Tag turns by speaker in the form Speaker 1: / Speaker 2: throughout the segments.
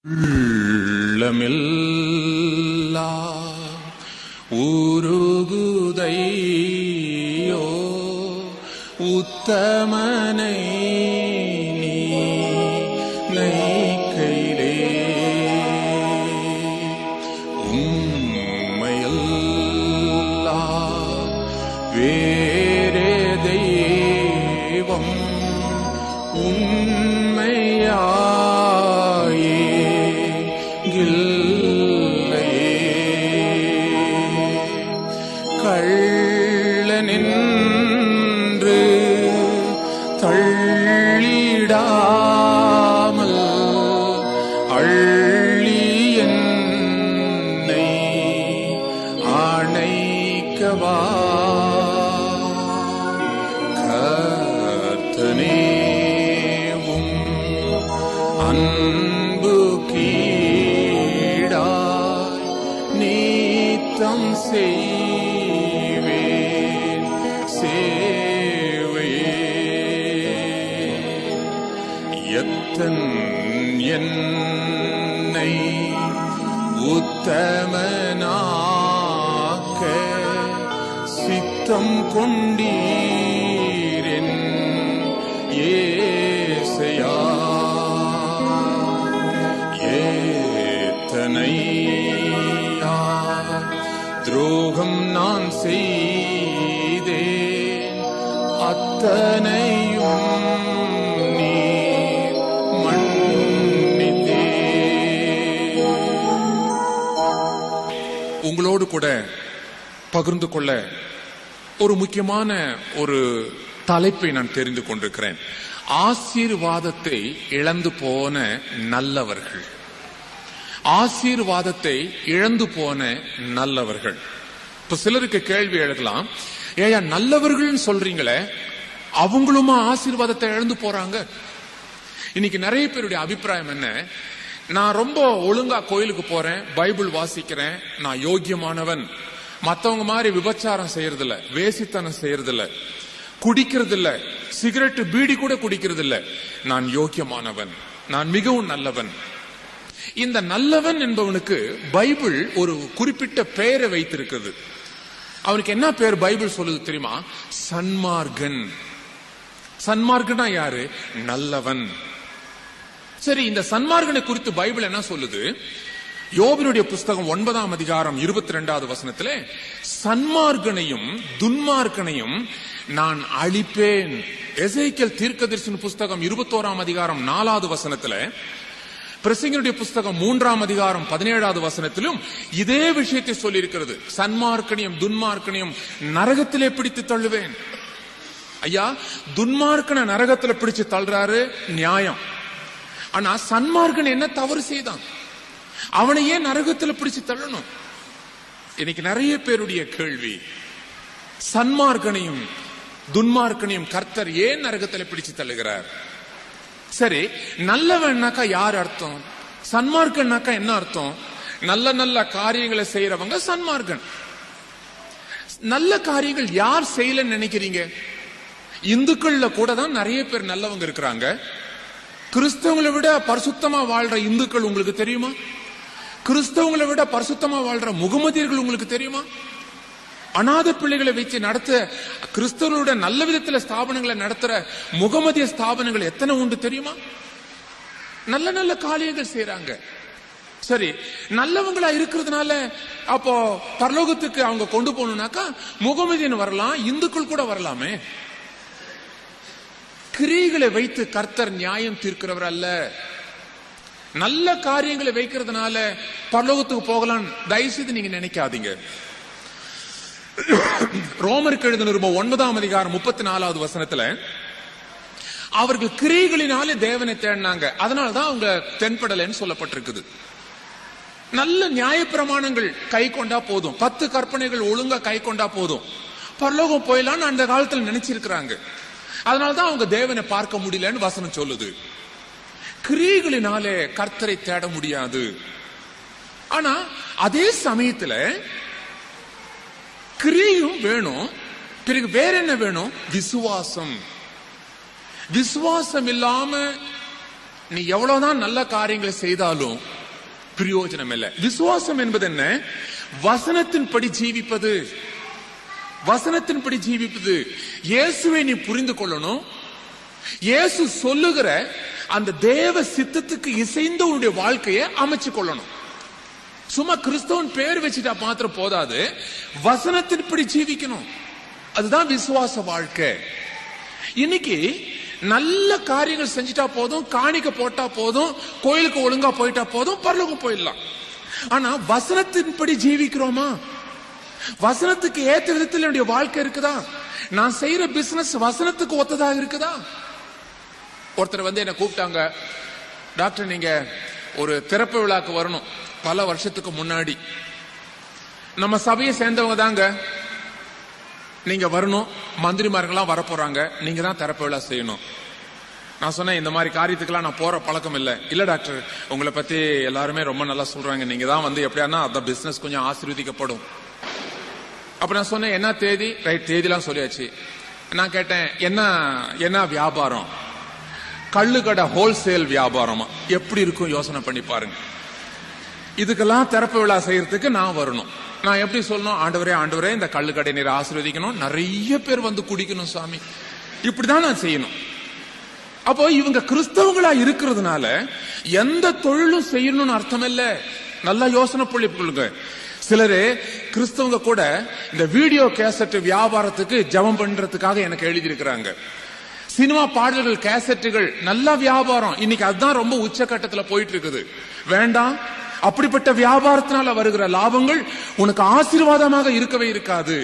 Speaker 1: உள்ளமெல்லா உருகுதையோ உத்தமனை நைக்கையிலே உம்மையல்லா வேறே தெய்வம் உண்மையா கள்ளனின்று தள்ளிடாமல் அள்ளி என்னை ஆணைக்கவா கர்த்தனேவும் அன்பு கீடாய் நீத்தம் செய் என்னை உத்தமனாக்க சித்தம் கொண்டீரென் ஏசையா ஏத்தனையா துரோகம் நான் செய்தேன் அத்தனையும் உங்களோடு கூட பகிர்ந்து கொள்ள ஒரு முக்கியமான ஒரு தலைப்பை நான் தெரிந்து கொண்டிருக்கிறேன். ஆசீர்வாதத்தை இழந்து போன நல்லவர்கள். ஆசீர்வாதத்தை இழந்து போன நல்லவர்கள். இப்ப சிலருக்கு கேள்வி எழுதலாம், ஏயா நல்லவர்கள் சொல்றீங்களே, அவங்களுமா ஆசீர்வாதத்தை இழந்து போறாங்க? இன்னைக்கு நிறைய பேருடைய அபிப்பிராயம் என்ன, நான் ரொம்ப ஒழுங்கா கோயிலுக்கு போறேன், பைபிள் வாசிக்கிறேன், நான் யோக்கியமானவன், மத்தவங்க மாதிரி விபச்சாரம் செய்யறதில்ல, வேசித்தனம் செய்யறதில்ல, குடிக்கிறதில்ல, சிகரெட் பீடி கூட குடிக்கிறதில்ல, நான் யோக்கியமானவன், நான் மிகவும் நல்லவன். இந்த நல்லவன் என்பவனுக்கு பைபிள் ஒரு குறிப்பிட்ட பெயரை வைத்திருக்கிறது. அவனுக்கு என்ன பெயர் பைபிள் சொல்லுது தெரியுமா? சன்மார்கன். சன்மார்கனா யாரு? நல்லவன். சரி, இந்த சன்மார்கனை குறித்து பைபிள் என்ன சொல்லுது? யோபினுடைய புஸ்தகம் 9ஆம் அதிகாரம் 22வது வசனத்திலே சன்மார்கனையும் துன்மார்கனையும் நான் அழிப்பேன். எசேக்கியேல் தீர்க்கதரிசன புஸ்தகம் 21ஆம் அதிகாரம் 4வது வசனத்திலே, பிரசங்கியனுடைய புஸ்தகம் 3ஆம் அதிகாரம் 17வது வசனத்திலும் இதே விஷயத்தை சொல்லி இருக்கிறது. சன்மார்கனையும் துன்மார்கனையும் நரகத்திலே பிடித்து தள்ளுவேன். ஐயா, துன்மார்க்கனை நரகத்தில் பிடிச்சு தள்ளுறாரு, நியாயம். ஆனா சன்மார்கன் என்ன தவறு செய்தான்? அவனை ஏன் நரகத்தில் பிடிச்சு தள்ளணும்? இன்னைக்கு நிறைய பேருடைய கேள்வி, சன்மார்கனையும் துன்மார்க்கனையும் கர்த்தர் ஏன் நரகத்தில் பிடிச்சு தள்ளுகிறார்? சரி, நல்லவன்னாக்கா யார் அர்த்தம்? சன்மார்க்கன்னாக்கா என்ன அர்த்தம்? நல்ல நல்ல காரியங்களை செய்யறவங்க சன்மார்கன். நல்ல காரியங்கள் யார் செய்யலன்னு நினைக்கிறீங்க? இந்துக்கள்ல கூட தான் நிறைய பேர் நல்லவங்க இருக்கிறாங்க. கிறிஸ்தவங்களை விட பரிசுத்தமா வாழ்ற இந்துக்கள் உங்களுக்கு தெரியுமா? கிறிஸ்தவங்களை விட பரிசுத்தமா வாழ்ற முகமதியர்கள் உங்களுக்கு தெரியுமா? அநாத பிள்ளைகளை வச்சு நடத்த கிறிஸ்தவர்களோட நல்ல விதத்துல ஸ்தாபனங்களை நடத்துற முகமதிய ஸ்தாபனங்கள் எத்தனை உண்டு தெரியுமா? நல்ல நல்ல காரியங்கள் செய்யறாங்க. சரி, நல்லவங்களா இருக்கிறதுனால அப்போ பரலோகத்துக்கு அவங்க கொண்டு போகணும்னாக்கா முகமதியன் வரலாம், இந்துக்கள் கூட வரலாமே. கிரியைகளை வைத்து கர்த்தர் நியாயம் தீர்க்கிறவர் அல்ல. நல்ல காரியங்களை வைக்கிறதுனால பரலோகத்துக்கு போகலாம் தயவுசெய்து நீங்க நினைக்காதீங்க. ரோமருக்கு எழுதின 9ஆம் அதிகாரம் 34வது வசனத்துல அவர்கள் கிரியைகளினாலே தேவனை தேடினாங்க, அதனாலதான் அவங்க தென்படலைன்னு சொல்லப்பட்டிருக்குது. நல்ல நியாயப்பிரமாணங்கள் கை கொண்டா போதும், 10 கற்பனைகள் ஒழுங்கா கை கொண்டா போதும், பரலோகம் போயிடலான்னு அந்த காலத்துல நினைச்சிருக்கிறாங்க. அதனாலதான் அவங்க தேவனை பார்க்க முடியலன்னு வசனம் சொல்லுது. கிரியைகளினாலே கர்த்தரை தேட முடியாது. ஆனா அதே சமயத்துல கிரியையும் வேணும், பிறகு வேற என்ன வேணும்? விசுவாசம். விசுவாசம் இல்லாம நீ எவ்வளவுதான் நல்ல காரியங்களை செய்தாலும் பிரயோஜனம் இல்லை. விசுவாசம் என்பது என்ன? வசனத்தின்படி ஜீவிப்பது. வசனத்தின்படி ஜீவிப்பது. இயேசுவை நீ புரிந்து கொள்ளணும். இயேசு சொல்லுகிற அந்த தேவ சித்தத்துக்கு இசைந்த உன்னுடைய வாழ்க்கையை அமைச்சு கொள்ளணும். சும்மா கிறிஸ்தவன் பேர் வச்சுட்டா மாத்திரம் போதாது, வசனத்தின்படி ஜீவிக்கணும். அதுதான் விசுவாச வாழ்க்கை. இன்னைக்கு நல்ல காரியங்கள் செஞ்சுட்டா போதும், காணிக்க போட்டா போதும், கோயிலுக்கு ஒழுங்கா போயிட்டா போதும், பரலோகம் போயிடலாம். ஆனா வசனத்தின்படி ஜீவிக்கிறோமா? வசனத்துக்கு ஏற்ற விதத்தில் என்னுடைய வாழ்க்கை இருக்குதா? நான் செய்யற பிசினஸ் வசனத்துக்கு ஒத்ததா இருக்குதா? ஒருத்தர் வந்து என்ன கூப்பிட்டாங்க, டாக்டர் நீங்க ஒரு திறப்பு விழாக்கு வரணும். பல வருஷத்துக்கு முன்னாடி நம்ம சபையை சேர்ந்தவங்க தாங்க, நீங்க வரணும், மந்திரிமார்கள்லாம் வரப்போறாங்க, நீங்க தான் திறப்பு விழா செய்யணும். நான் சொன்னேன், இந்த மாதிரி காரியத்துக்கெல்லாம் நான் போற பழக்கம் இல்லை. இல்ல டாக்டர், உங்களை பத்தி எல்லாருமே ரொம்ப நல்லா சொல்றாங்க, நீங்க தான் வந்து எப்படியானா அந்த பிசினஸ் கொஞ்சம் ஆசீர்வதிக்கப்படும். அப்ப நான் சொன்னேன், என்ன தேதி? ரைட், தேதிலாம் சொல்லியாச்சு. நான் கேட்டேன், என்ன வியாபாரம்? கள்ளுக்கடை ஹோல்சேல் வியாபாரமா? எப்படி இருக்கும் யோசனை பண்ணி பாருங்க. இதுக்கெல்லாம் திறப்பு விழா செய்யறதுக்கு நான் வரணும். நான் எப்படி சொல்லணும்? ஆண்டவரே ஆண்டவரே, இந்த கள்ளுக்கடை நீர் ஆசீர்வதிக்கணும், நிறைய பேர் வந்து குடிக்கணும் சாமி, இப்படிதான் நான் செய்யணும். அப்போ இவங்க கிறிஸ்தவங்களா இருக்கிறதுனால எந்த தொழிலும் செய்யணும்னு அர்த்தம் இல்ல. நல்லா யோசனை பண்ணிக்கொள்ளுங்க. சிலரு கிறிஸ்தவங்க கூட இந்த வீடியோ கேசட் வியாபாரத்துக்கு ஜெபம் பண்றதுக்காக எனக்கு எழுதியிருக்கிறாங்க. சினிமா பாடல்கள், கேசட்டுகள் நல்ல வியாபாரம், இன்னைக்கு அதுதான் ரொம்ப உச்சகட்டத்துல போயிட்டு இருக்குது. வேண்டாம், அப்படிப்பட்ட வியாபாரத்தினால வருகிற லாபங்கள் உனக்கு ஆசீர்வாதமாக இருக்கவே இருக்காது.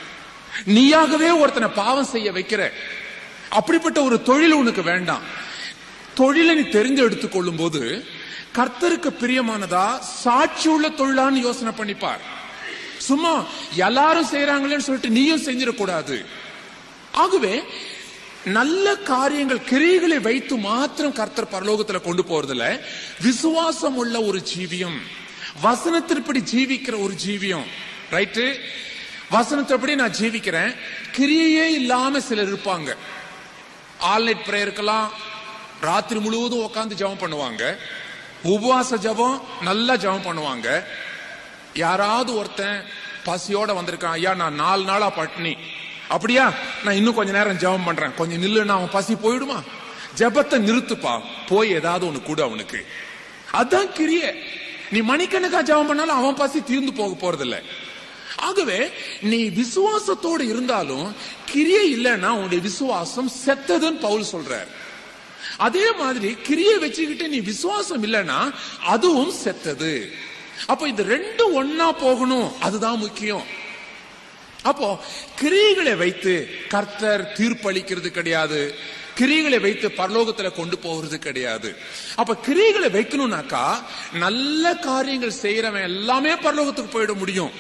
Speaker 1: நீயாகவே ஒருத்தனை பாவம் செய்ய வைக்கிற அப்படிப்பட்ட ஒரு தொழில் உனக்கு வேண்டாம். தொழிலை நீ தெரிந்து எடுத்துக்கொள்ளும் போது கர்த்தருக்கு பிரியமானதா, சாட்சி உள்ள தொழிலான்னு யோசனை பண்ணிப்பார். சும்மா எல்லாரும் செய்யறாங்களேன்னு சொல்லிட்டு நீயும் செஞ்சிடக்கூடாது. ஆகவே நல்ல காரியங்கள், கிரியைகளை வைத்து மாத்திரம் கர்த்தர் பரலோகத்துல கொண்டு போறதுல, விசுவாசம் உள்ள ஒரு ஜீவியம், வசனத்தின்படி ஜீவிக்கிற ஒரு ஜீவியம். ரைட்டு, வசனத்தின்படி நான் ஜீவிக்கிறேன். கிரியையே இல்லாம சிலர் இருப்பாங்க. ஆல் நைட் பிரேயருக்கெல்லாம் ராத்திரி முழுவதும் உட்காந்து ஜெபம் பண்ணுவாங்க, உபவாச ஜெபம் நல்லா ஜெபம் பண்ணுவாங்க. யாராவது ஒருத்தன் பசியோட வந்திருக்கான், ஐயா நான் 4 நாளா பட்டினி, அப்படியா நான் இன்னும் கொஞ்ச நேரம் ஜெபம் பண்றேன், கொஞ்சம் நில்லுன்னா அவன் பசி போயிடுமா? ஜெபத்தை நிறுத்துப்பா, போய் ஏதாவது ஒண்ணு கூட அவனுக்கு. அதான் கிரியை. நீ மணிக்கணக்கா ஜெபம் பண்ணாலும் அவன் பசி தீர்ந்து போக போறதில்ல. ஆகவே நீ விசுவாசத்தோடு இருந்தாலும் கிரியை இல்லைன்னா உன்னுடைய விசுவாசம் செத்ததுன்னு பவுல் சொல்றார். அதே மாதிரி கிரியை வச்சுக்கிட்டு நீ விசுவாசம் இல்லைன்னா அதுவும் செத்தது. அப்போ இது ரெண்டும் ஒன்னா போகணும், அதுதான் முக்கியம். அப்போ கிரியைகளை வைத்து கர்த்தர் தீர்ப்பளிக்கிறது கிடையாது, கிரியைகளை வைத்து பரலோகத்துல கொண்டு போகிறது கிடையாது. அப்ப கிரியைகளை வைக்கணும்னாக்கா நல்ல காரியங்கள் செய்யறவன் எல்லாமே பரலோகத்துக்கு போயிட முடியும்.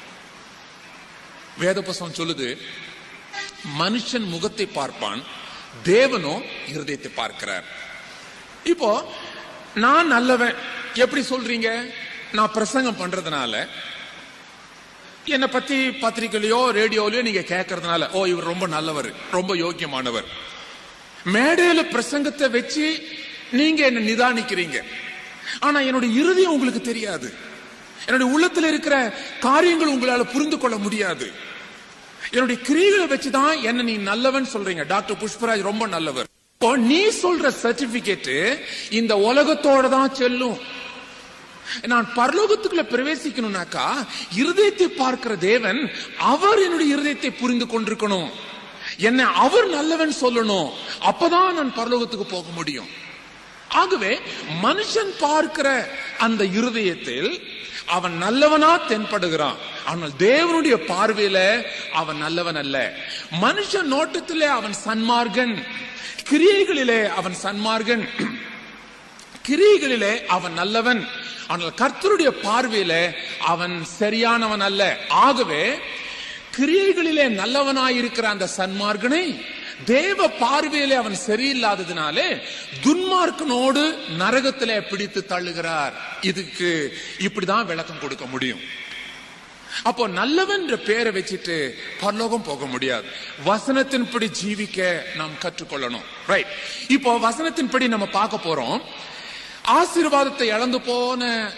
Speaker 1: வேத புத்தகம் சொல்லுது, மனுஷன் முகத்தை பார்ப்பான், தேவனோ இருதயத்தை பார்க்கிறார். இப்போ நான் நல்லவன் எப்படி சொல்றீங்க? நான் பிரசங்கம் பண்றதுனால, என்னை பத்தி பத்திரிகையிலயோ ரேடியோலயோ நீங்க கேட்கறதுனால, ஓ இவர் ரொம்ப நல்லவர், ரொம்ப யோக்கியமானவர். மேடையில பிரசங்கத்தை வச்சு நீங்க என்ன நிதானிக்கிறீங்க. ஆனா என்னுடைய இருதயம் உங்களுக்கு தெரியாது, என்னுடைய உள்ளத்துல இருக்கிற காரியங்கள் உங்களால புரிந்து கொள்ள முடியாது. என்னுடைய கிரியைகளை வச்சுதான் என்ன நீ நல்லவன் சொல்றீங்க. டாக்டர் புஷ்பராஜ் ரொம்ப நல்லவர். நீ சொல்ற சர்டிபிகேட் இந்த உலகத்தோட தான் செல்லும். நான் பரலோகத்துக்குள்ள பிரவேசிக்கணும்னாக்கா இருதயத்தை பார்க்கிற தேவன் அவர் என்னுடைய இருதயத்தை புரிந்து கொண்டிருக்கணும், என்ன அவர் நல்லவன் சொல்லணும், அப்பதான் நான் பரலோகத்துக்கு போக முடியும். ஆகவே மனுஷன் பார்க்கிற அந்த இருதயத்தில் அவன் நல்லவனா தென்படுகிறான், ஆனால் தேவனுடைய பார்வையில அவன் நல்லவன் அல்ல. மனுஷன் நோட்டத்திலே அவன் சன்மார்கன், கிரியைகளிலே அவன் சன்மார்கன், கிரியைகளிலே அவன் நல்லவன், ஆனால் கர்த்தருடைய பார்வையில அவன் சரியானவன் அல்ல. ஆகவே கிரியைகளிலே நல்லவனாயிருக்கிற அந்த சன்மார்கனை தேவ பார்வையிலே அவன் சரியில்லாததினாலே துன்மார்க்கனோடு நரகத்திலே பிடித்து தள்ளுகிறார். இதுக்கு இப்படிதான் விளக்கம் கொடுக்க முடியும். அப்போ நல்லவன் பேரை வச்சுட்டு பரலோகம் போக முடியாது. வசனத்தின்படி ஜீவிக்க நாம் கற்றுக்கொள்ளணும். ரைட், இப்போ வசனத்தின்படி நம்ம பார்க்க போறோம். ஆசீர்வாதத்தை இழந்து போன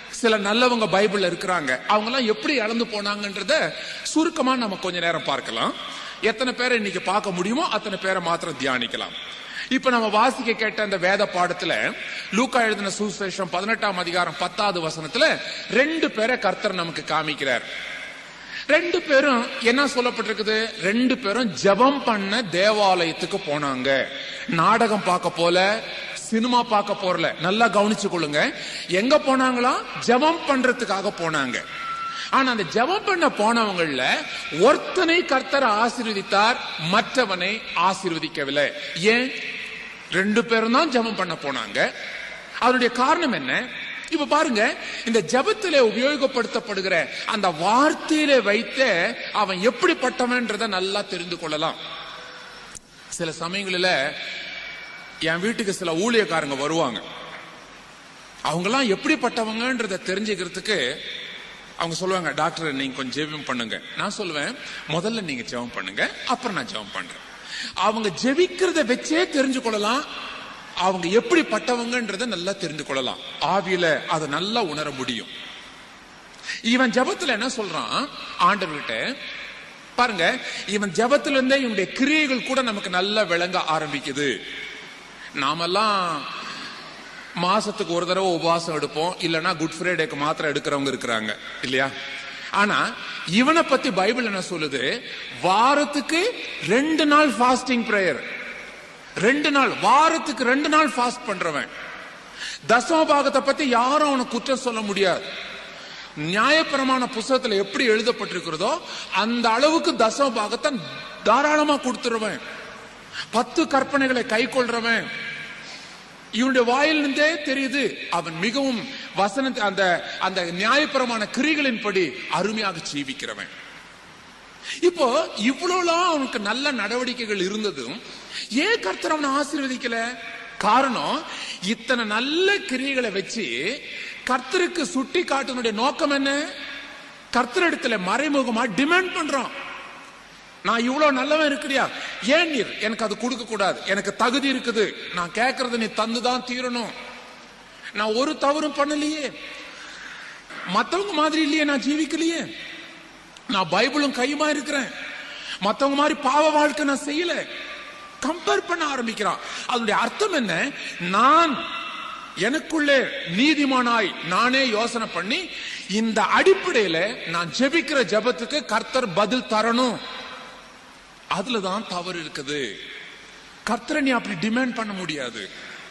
Speaker 1: சில நல்லவங்க பைபிள்ல இருக்கிறாங்க. அவங்க எல்லாம் எப்படி இழந்து போனாங்கன்றத சுருக்கமா நம்ம கொஞ்ச நேரம் பார்க்கலாம். எத்தனை பேரை இன்னைக்கு பார்க்க முடியுமோ அத்தனை பேரை மாத்திரம் தியானிக்கலாம். இப்ப நம்ம வாசிக்க கேட்ட அந்த வேத பாடத்துல லூக்கா எழுதின சுவிசேஷம் 18ஆம் அதிகாரம் 10வது வசனத்துல 2 பேரை கர்த்தர் நமக்கு காமிக்கிறார். 2 பேரும் என்ன சொல்லப்பட்டிருக்குது? 2 பேரும் ஜெபம் பண்ண தேவாலயத்துக்கு போனாங்க. நாடகம் பார்க்க போல, சினிமா பார்க்க போறல. நல்லா கவனிச்சு கொள்ளுங்க. எங்க போனாங்களா? ஜெபம் பண்றதுக்காக போனாங்க. ஆனா அந்த ஜெபம் பண்ண போனவங்கள ஒருத்தனை கர்த்தர் ஆசீர்வதித்தார், மற்றவனை ஆசீர்வதிக்கவில்லை. ஏன்? 2 பேரும் தான் ஜெபம் பண்ண போனாங்க. அதனுடைய காரணம் என்ன? இப்ப பாருங்க, இந்த ஜெபத்திலே உபயோகப்படுத்தப்படுகிற அந்த வார்த்தையிலே வைத்து அவன் எப்படிப்பட்டவன்றத நல்லா தெரிந்து கொள்ளலாம். சில சமயங்களில் என் வீட்டுக்கு சில ஊழியக்காரங்க வருவாங்க. அவங்க எல்லாம் எப்படிப்பட்டவங்கன்றத தெரிஞ்சுக்கிறதுக்கு அவங்க சொல்லுவாங்க, டாக்டர் நீங்க கொஞ்சம் ஜெபம் பண்ணுங்க. நான் சொல்லுவேன், முதல்ல நீங்க ஜெபம் பண்ணுங்க, அப்புறம் நான் ஜெபம் பண்றேன். அவங்க ஜெபிக்கிறத வச்சே தெரிஞ்சு கொள்ளலாம் அவங்க எப்படிப்பட்டவங்கன்றத நல்லா தெரிந்து கொள்ளலாம். ஆவியில அதை நல்லா உணர முடியும். இவன் ஜெபத்துல என்ன சொல்றான் ஆண்டவர்கிட்ட பாருங்க, இவன் ஜெபத்துல இருந்தே இவனுடைய கிரியைகள் கூட நமக்கு நல்லா விளங்க ஆரம்பிக்குது. நாமெல்லாம் மாசத்துக்கு ஒரு தடவை உபவாசம் எடுப்போம், இல்லைன்னா குட் ஃப்ரைடேக்கு மாத்திரம் எடுக்கிறவங்க இருக்கிறாங்க இல்லையா? ஆனா இவனை பத்தி பைபிள் என்ன சொல்லுது? வாரத்துக்கு 2 நாள் ஃபாஸ்டிங் பிரேயர். 2 நாள், வாரத்துக்கு 2 நாள் ஃபாஸ்ட் பண்றவன். தசம பாகத்தை பத்தி யாரும் அவனை குற்றம் சொல்ல முடியாது. நியாயப்பிரமாண புத்தகத்துல எப்படி எழுதப்பட்டிருக்கிறதோ அந்த அளவுக்கு தசம பாகத்தை தாராளமா கொடுத்துருவன். 10 கற்பனைகளை கை கொள்றவன். இவனுடைய வாயிலிருந்தே தெரியுது அவன் மிகவும் வசனத்தை அந்த அந்த நியாயப்பிரமாண கிரிகளின்படி அருமையாக ஜீவிக்கிறவன். இப்போ இவ்வளவுலாம் அவனுக்கு நல்ல நடவடிக்கைகள் இருந்ததும் ஏன் கர்த்தர் அவனை ஆசீர்வதிக்கல? காரணம், இத்தனை நல்ல கிரியைகளை வச்சு கர்த்தருக்கு சுட்டி காட்டினுடைய நோக்கம் என்ன? கர்த்தரிடத்துல மறைமுகமா டிமாண்ட் பண்றான். நான் இவ்வளவு நல்லவன் இருக்கிறியா, ஏன் நீர் எனக்கு அது கொடுக்க கூடாது? எனக்கு தகுதி இருக்குது, நான் கேட்கறது நீ தந்துதான் தீரணும். நான் ஒரு தவறும் பண்ணலையே, மத்தவங்க மாதிரி இல்லையே, நான் ஜீவிக்கலையே, நான் பைபிளும் கையுமா இருக்கிறேன், மத்தவங்க மாதிரி பாவ வாழ்க்கை நான் செய்யல. கம்பேர் பண்ண ஆரம்பிக்கிறான். அதனுடைய அர்த்தம் என்ன? நான் எனக்குள்ளே நீதிமானாய் நானே யோசனை பண்ணி இந்த அடிப்படையில நான் ஜெபிக்கிற ஜெபத்துக்கு கர்த்தர் பதில் தரணும். அதுலதான் தவறு இருக்குது. கர்த்தரை நீ அப்படி டிமாண்ட் பண்ண முடியாது.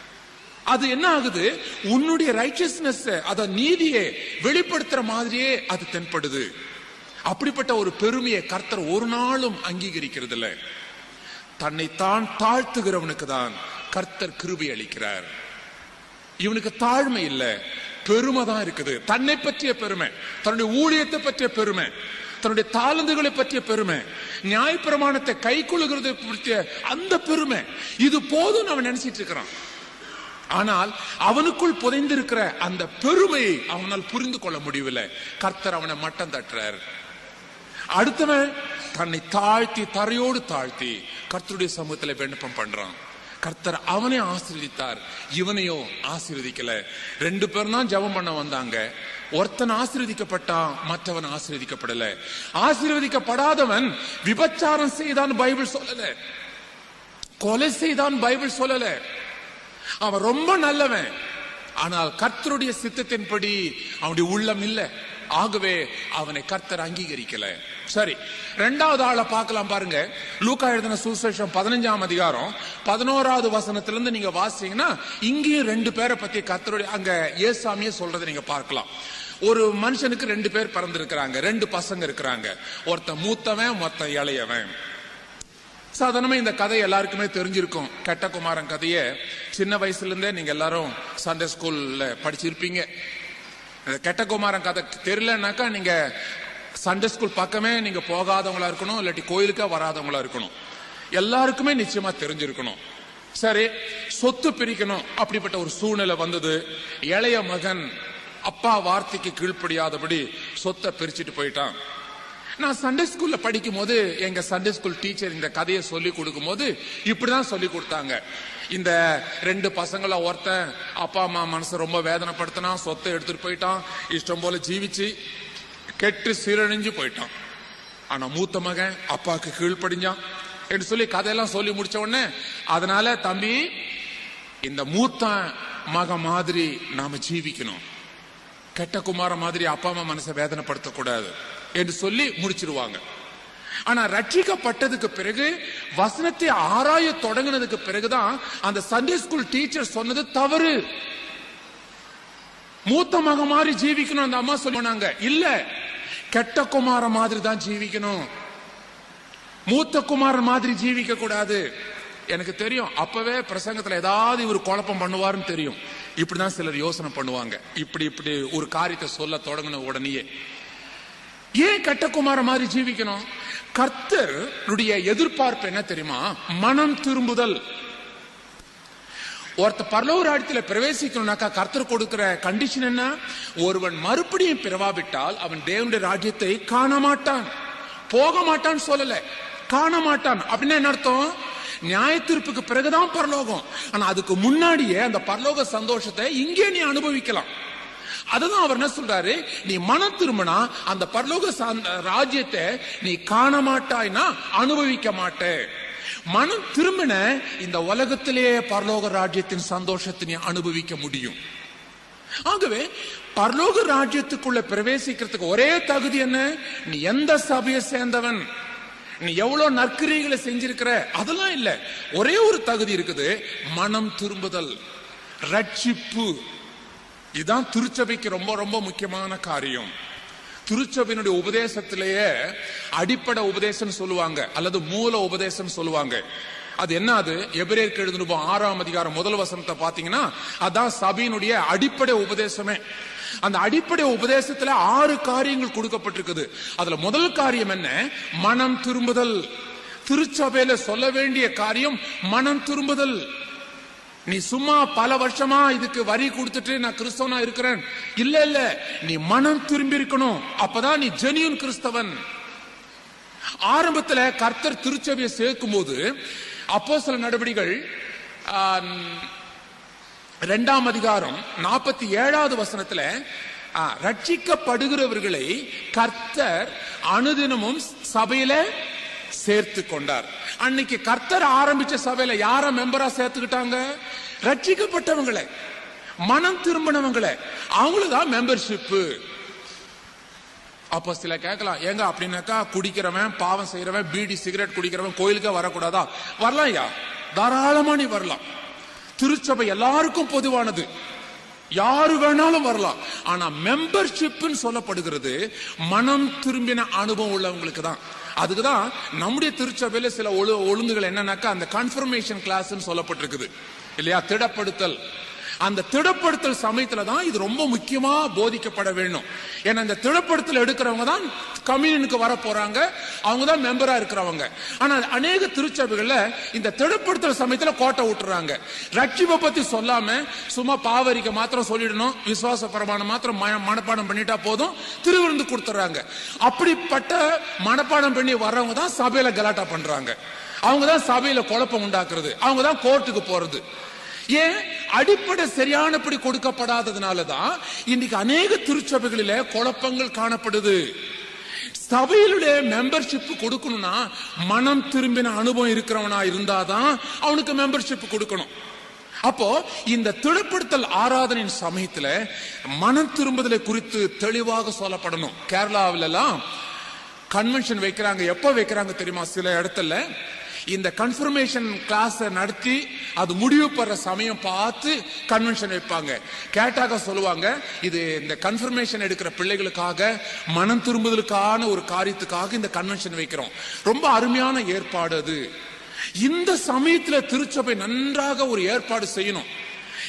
Speaker 1: அது என்ன ஆகுது? உன்னுடைய ரைச்சஸ்னஸ், அத நீதியை வெளிப்படுத்துற மாதிரியே அது தென்படுது. அப்படிப்பட்ட ஒரு பெருமையை கர்த்தர் ஒரு நாளும் அங்கீகரிக்கிறது இல்ல. தன்னைத்தான் தாழ்த்துகிறவனுக்கு தான் கர்த்தர் கிருபை அளிக்கிறார். இவனுக்கு தாழ்மை இல்ல, பெருமை தான் இருக்குது. தன்னை பற்றிய பெருமை, தன்னுடைய ஊழியத்தை பற்றிய பெருமை, தன்னுடைய தாளந்துகளை பற்றிய பெருமை, நியாயப்பிரமாணத்தை கை கொள்ளுகிறது பற்றிய அந்த பெருமை, இது போதும் அவன் நினைச்சிட்டு இருக்கிறான். ஆனால் அவனுக்குள் புதைந்திருக்கிற அந்த பெருமையை அவனால் புரிந்து கொள்ள முடியவில்லை. கர்த்தர் அவனை மட்டம் தட்டுறார். அடுத்தவன் தன்னை தாழ்த்தி, தரையோடு தாழ்த்தி கர்த்தருடைய சமூகத்தில் விண்ணப்பம் பண்றான். கர்த்தர் அவனை ஆசீர்வதித்தார், இவனையோ ஆசீர்வதிக்கல. 2 பேரும் தான் ஜெபம் பண்ண வந்தாங்க. ஒருத்தன் ஆசீர்வதிக்கப்பட்டான், மற்றவன் ஆசீர்வதிக்கப்படல. ஆசீர்வதிக்கப்படாதவன் விபச்சாரம் செய்தான் பைபிள் சொல்லல, கொலை செய்தான் பைபிள் சொல்லல. அவன் ரொம்ப நல்லவன், ஆனால் கர்த்தருடைய சித்தத்தின்படி அவனுடைய உள்ளம் இல்லை. ஆகவே அவனை கர்த்தர் அங்கீகரிக்கல. சரி, 2வது ஆளை பார்க்கலாம் பாருங்க. லூக்கா எழுதின சுவிசேஷம் 15ஆம் அதிகாரம் 11வது வசனத்திலிருந்து நீங்க வாசிச்சீங்கன்னா இங்கேயும் 2 பேரை பத்தி கர்த்தருடைய அங்க ஏசாமியே சொல்றதை நீங்க பார்க்கலாம். ஒரு மனுஷனுக்கு 2 பேர் பிறந்திருக்கிறாங்க, 2 பசங்க இருக்கிறாங்க. ஒருத்தன் மூத்தவன், மொத்தம் இளையவன். சாதாரணமா இந்த கதை எல்லாருக்குமே தெரிஞ்சிருக்கும். கெட்ட குமாரன் கதையை சின்ன வயசுல இருந்தே நீங்க எல்லாரும் சண்டே ஸ்கூல்ல படிச்சிருப்பீங்க. கெட்ட குமாரன் கதை தெரியலனாக்கா நீங்க சண்டே ஸ்கூல் பக்கமே நீங்க போகாதவங்களா இருக்கணும், இல்லாட்டி கோயிலுக்கா வராதவங்களா இருக்கணும். எல்லாருக்குமே நிச்சயமா தெரிஞ்சிருக்கணும். சரி, சொத்து பிரிக்கணும் அப்படிப்பட்ட ஒரு சூழ்நிலை வந்தது. இளைய மகன் அப்பா வார்த்தைக்கு கீழ்ப்படியாதபடி சொத்தை பிரிச்சுட்டு போயிட்டான். நான் சண்டே ஸ்கூல்ல படிக்கும் போது எங்க சண்டே ஸ்கூல் டீச்சர் இந்த கதையை சொல்லி கொடுக்கும் போது இப்படிதான் சொல்லி கொடுத்தாங்க. இந்த 2 பசங்கள ஒருத்தன் அப்பா அம்மா மனசு ரொம்ப வேதனைப்படுத்தினா, சொத்தை எடுத்துட்டு போயிட்டான், இஷ்டம் போல ஜீவிச்சு கெட்டு சீரழிஞ்சு போயிட்டான். ஆனா மூத்த மகன் அப்பாவுக்கு கீழ்ப்படிஞ்சான் என்று சொல்லி கதையெல்லாம் சொல்லி முடிச்ச உடனே, அதனால தம்பி இந்த மூத்த மகன் மாதிரி நாம ஜீவிக்கணும், கெட்ட குமார மாதிரி அப்பா அம்மா மனசை வேதனைப்படுத்த கூடாது என்று சொல்லி முடிச்சிருவாங்க. ஆனா ரட்சிக்கப்பட்டதுக்கு பிறகு வசனத்தை ஆராய தொடங்கினதுக்கு பிறகுதான் அந்த சண்டே ஸ்கூல் டீச்சர் சொன்னது தவறு. மூத்த மக மாதிரி ஜீவிக்கணும் அந்த அம்மா சொன்னாங்க. இல்ல, கெட்ட குமார மாதிரி தான் ஜீவிக்கணும், மூத்த குமாரன் மாதிரி ஜீவிக்க கூடாது. எனக்கு தெரியும், அப்பவே பிரசங்கத்துல ஏதாவது இவர் குழப்பம் பண்ணுவாருன்னு தெரியும். இப்படிதான் சிலர் யோசனை பண்ணுவாங்க. இப்படி ஒரு காரியத்தை சொல்ல தொடங்கின உடனேயே ஏன் கட்டக்குமார மாதிரி ஜீவிக்கணும்? கர்த்தருடைய எதிர்பார்ப்பு என்ன தெரியுமா? மனம் திரும்புதல். ஒருத்த பரலோக ராஜ்யத்தில் பிரவேசிக்கணும்னாக்கா கர்த்தர் கொடுக்கிற கண்டிஷன் என்ன? ஒருவன் மறுபடியும் பிறவாவிட்டால் அவன் தேவனுடைய ராஜ்யத்தை காண மாட்டான். போக மாட்டான்னு சொல்லல, காண மாட்டான். அப்படின்னா என்ன அர்த்தம்? நியாய தீர்ப்புக்கு பிறகுதான் பரலோகம். ஆனா அதுக்கு முன்னாடியே அந்த பரலோக சந்தோஷத்தை இங்கே நீ அனுபவிக்கலாம். அதுதான் அவர் என்ன சொல்றாரு, நீ மனம் திரும்பினா அந்த பரலோக ராஜ்யத்தை நீ காண மாட்டாய்னா அனுபவிக்க மாட்டே. மனம் திரும்பின இந்த உலகத்திலேயே பரலோக ராஜ்யத்தின் சந்தோஷத்தை நீ அனுபவிக்க முடியும். ஆகவே பரலோக ராஜ்யத்துக்குள்ள பிரவேசிக்கிறதுக்கு ஒரே தகுதி என்ன? நீ எந்த சபையை சேர்ந்தவன், நீ எவ்வளவு நற்கிரியைகளை செஞ்சிருக்கிற, அதெல்லாம் இல்ல. ஒரே ஒரு தகுதி இருக்குது, மனம் திரும்புதல், ரட்சிப்பு. இதுதான் திருச்சபைக்கு ரொம்ப ரொம்ப முக்கியமான காரியம். திருச்சபையினுடைய உபதேசத்திலேயே அடிப்படை உபதேசம் சொல்லுவாங்க, அல்லது மூல உபதேசம் சொல்லுவாங்க. அது என்ன? அது எபிரேயருக்கு எழுதின 6ஆம் அதிகாரம் 1 வசனத்தை பாத்தீங்கன்னா அதான் சபையினுடைய அடிப்படை உபதேசமே. அந்த அடிப்படை உபதேசத்துல 6 காரியங்கள் கொடுக்கப்பட்டிருக்குது. அதுல முதல் காரியம் என்ன? மனம் திரும்புதல். திருச்சபையில சொல்ல வேண்டிய காரியம் மனம் திரும்புதல். நீ சும்மா பல வருஷமா இதுக்கு வரி கொடுத்துட்டு நான் கிறிஸ்தவனா இருக்கிறேன் இல்ல இல்ல, நீ மனம் திரும்பி இருக்கணும். அப்பதான் நீ ஜெனியூன் கிறிஸ்தவன். ஆரம்பத்துல கர்த்தர் திருச்சபையை சேர்க்கும் போது அப்போஸ்தலர் நடவடிக்கைகள் 2ஆம் அதிகாரம் 47வது வசனத்துல ரட்சிக்கப்படுகிறவர்களை கர்த்தர் அனுதினமும் சபையில சேர்த்து கொண்டார். அன்னைக்கு கர்த்தர் ஆரம்பிச்ச சபையில யார மெம்பரா சேர்த்துக்கிட்டாங்க? ரட்சிக்கப்பட்டவங்களை, மனம் திரும்பினவங்களை, அவங்களுதான் மெம்பர்ஷிப். அப்போ சில கேட்கலாம், ஏங்க அப்படின்னாக்கா குடிக்கிறவன், பாவம் செய்யறவன், பீடி சிகரெட் குடிக்கிறவன் கோயிலுக்கே வரக்கூடாதா? வரலாம் ஐயா, தாராளமா நீ வரலாம். திருச்சபை எல்லாருக்கும் பொதுவானது, யாரு வேணாலும் வரலாம். ஆனா மெம்பர்ஷிப் சொல்லப்படுகிறது மனம் திரும்பின அனுபவம் உள்ளவங்களுக்கு தான். அதுக்குதான் நம்முடைய திருச்சபையில சில ஒழுங்குகள் என்னன்னாக்கா அந்த கன்ஃபர்மேஷன் கிளாஸ் சொல்லப்பட்டிருக்குது இல்லையா, திடப்படுத்தல். அந்த திடப்படுத்தல் சமயத்துல தான் இது ரொம்ப முக்கியமா போதிக்கப்பட வேண்டும். ஏன்னா இந்த திடப்படுத்தல் எடுக்கிறவங்க தான் கம்யூனியனுக்கு வர போறாங்க, அவங்க தான் மெம்பரா இருக்கிறவங்க. ஆனா அநேக திருச்சபைகள்ல இந்த திடப்படுத்தல் சமயத்துல கோட்டை விட்டுறாங்க. ரட்சிப்பை பத்தி சொல்லாம சும்மா பாவரிக்க மாத்திரம் சொல்லிடணும், விசுவாச பிரமாணம் மாத்திரம் மனப்பாடம் பண்ணிட்டா போதும், திருவிருந்து கொடுத்துறாங்க. அப்படிப்பட்ட மனப்பாடம் பண்ணி வர்றவங்க தான் சபையில கலாட்டா பண்றாங்க, அவங்க தான் சபையில குழப்பம் உண்டாக்குறது, அவங்க தான் கோர்ட்டுக்கு போறது. ஏன்? அடிப்படை சரியானபடி கொடுக்கப்படாததுனாலதான் இன்னைக்கு அநேக திருச்சபைகளில குழப்பங்கள் காணப்படுது. சபையிலுடைய மெம்பர்ஷிப் கொடுக்கணும்னா மனம் திரும்பின அனுபவம் இருக்கிறவனா இருந்தாதான் அவனுக்கு மெம்பர்ஷிப் கொடுக்கணும். அப்போ இந்த திடப்படுத்தல் ஆராதனையின் சமயத்துல மனம் திரும்புதலை குறித்து தெளிவாக சொல்லப்படணும். கேரளாவில எல்லாம் கன்வென்ஷன் வைக்கிறாங்க. எப்ப வைக்கிறாங்க தெரியுமா? சில இடத்துல இந்த கன்ஃபர்மேஷன் கிளாஸ் நடத்தி அது முடிவு பெற சமயம் பார்த்து கன்வென்ஷன் வைப்பாங்க. கேட்டாக சொல்லுவாங்க, இது இந்த கன்ஃபர்மேஷன் எடுக்கிற பிள்ளைகளுக்காக, மனம் திரும்புதலுக்கான ஒரு காரியத்துக்காக இந்த கன்வென்ஷன் வைக்கிறோம். ரொம்ப அருமையான ஏற்பாடு அது. இந்த சமயத்துல திருச்சபை நன்றாக ஒரு ஏற்பாடு செய்யணும்.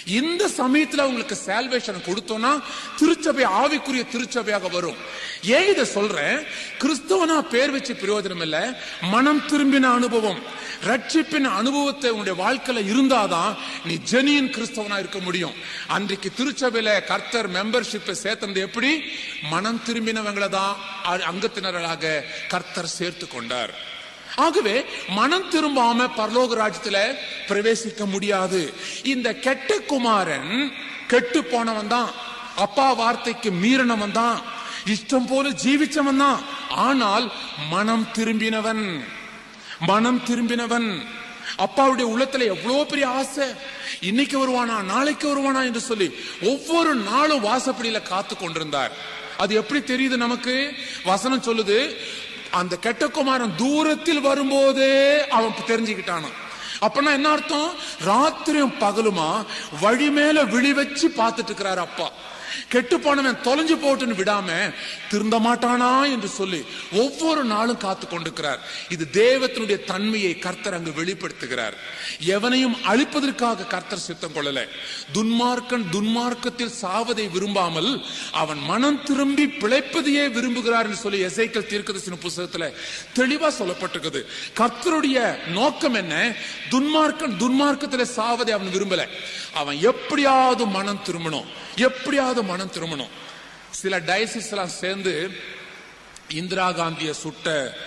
Speaker 1: இந்த சமயத்துல உங்களுக்கு சால்வேஷன் கொடுத்தோம்னா திருச்சபை ஆவிக்குரிய திருச்சபையாக வரும். ஏன் இதை சொல்றேன்? கிறிஸ்தவனா பேர் வச்சு பிரயோஜனம் இல்ல. மனம் திரும்பின அனுபவம், ரட்சிப்பின் அனுபவத்தை உன்னுடைய வாழ்க்கையில இருந்தாதான் நீ ஜெனியின் கிறிஸ்தவனா இருக்க முடியும். அன்றைக்கு திருச்சபையில கர்த்தர் மெம்பர்ஷிப்பை சேர்த்தது எப்படி? மனம் திரும்பினவங்களை தான் அங்கத்தினர்களாக கர்த்தர் சேர்த்து கொண்டார். ஆகவே மனம் திரும்பாம பரலோக ராஜ்யத்துல பிரவேசிக்க முடியாது. இந்த கெட்ட குமாரன் கெட்டு போனவன் தான், அப்பா வார்த்தைக்கு மீறினவன் தான், இஷ்டம் போல ஜீவிச்சவன் தான். ஆனால் மனம் திரும்பினவன், மனம் திரும்பினவன். அப்பாவுடைய உள்ளத்துல எவ்வளவு பெரிய ஆசை, இன்னைக்கு வருவானா நாளைக்கு வருவானா என்று சொல்லி ஒவ்வொரு நாளும் வாசப்படியில காத்து கொண்டிருந்தார். அது எப்படி தெரியுது நமக்கு? வசனம் சொல்லுது, அந்த கெட்ட குமாரன் தூரத்தில் வரும்போதே அவன் தெரிஞ்சுக்கிட்டான். அப்பனா என்ன அர்த்தம்? ராத்திரியும் பகலுமா வழி மேல விழி வச்சு பார்த்துட்டு இருக்கிறார் அப்பா. கெட்டு போனவன் தொலைஞ்சு போட்டுன்னு விடாம திருந்த மாட்டானா என்று சொல்லி ஒவ்வொரு நாளும் காத்து கொண்டிருக்கிறார். இது தேவத்தினுடைய தன்மையை கர்த்தர் அங்கு வெளிப்படுத்துகிறார். எவனையும் அழிப்பதற்காக கர்த்தர் சித்தம் கொள்ளல. துன்மார்க்கன் துன்மார்க்கத்தில் சாவதை விரும்பாமல் அவன் மனம் திரும்பி பிழைப்பதையே விரும்புகிறார் என்று சொல்லி எசேக்கியேல் தீர்க்கதரிசியின் புத்தகத்துல தெளிவா சொல்லப்பட்டிருக்குது. கர்த்தருடைய நோக்கம் என்ன? துன்மார்க்கன் துன்மார்க்கத்தில் சாவதை அவன் விரும்பல. அவன் எப்படியாவது மனம் திரும்பணும், எப்படியாவது மனம் திரும்பணும். சில டயசிஸ் எல்லாம் சேர்ந்து இந்திரா காந்தியை சுட்ட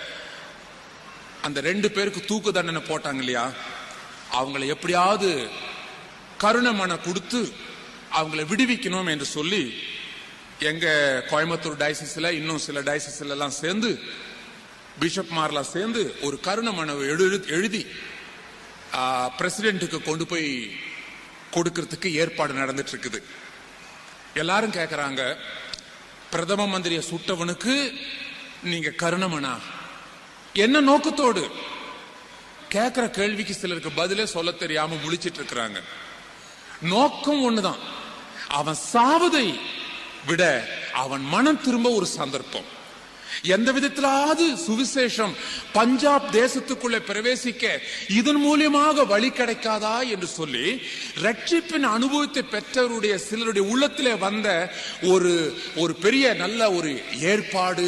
Speaker 1: அந்த 2 பேருக்கு தூக்கு தண்டனை போட்டாங்க இல்லையா? அவங்களை எப்படியாவது கருணை மன கொடுத்து அவங்களை விடுவிக்கணும் என்று சொல்லி எங்க கோயம்புத்தூர் டயசிஸ்ல இன்னும் சில டயசிஸ்ல எல்லாம் சேர்ந்து பிஷப் மார்லாம் சேர்ந்து ஒரு கருணை மனவை எழுதி பிரசிடென்ட்டுக்கு கொண்டு போய் கொடுக்கிறதுக்கு ஏற்பாடு நடந்துட்டு இருக்குது. எல்லாரும் கேட்கறாங்க, பிரதம மந்திரியை சுட்டவனுக்கு நீங்க கருணமனா என்ன நோக்கத்தோடு? கேட்கிற கேள்விக்கு சிலருக்கு பதிலே சொல்ல தெரியாம முழிச்சிட்டு இருக்கிறாங்க. நோக்கம் ஒண்ணுதான், அவன் சாவதை விட அவன் மனம் திரும்ப ஒரு சந்தர்ப்பம். எந்த விதத்திலாவது சுவிசேஷம் பஞ்சாப் தேசத்துக்குள்ளே பிரவேசிக்க இதன் மூலியமாக வழி கிடைக்காதா என்று சொல்லி ரட்சிப்பின் அனுபவத்தை பெற்றவருடைய சிலருடைய உள்ளத்திலே வந்த ஒரு பெரிய நல்ல ஒரு ஏற்பாடு.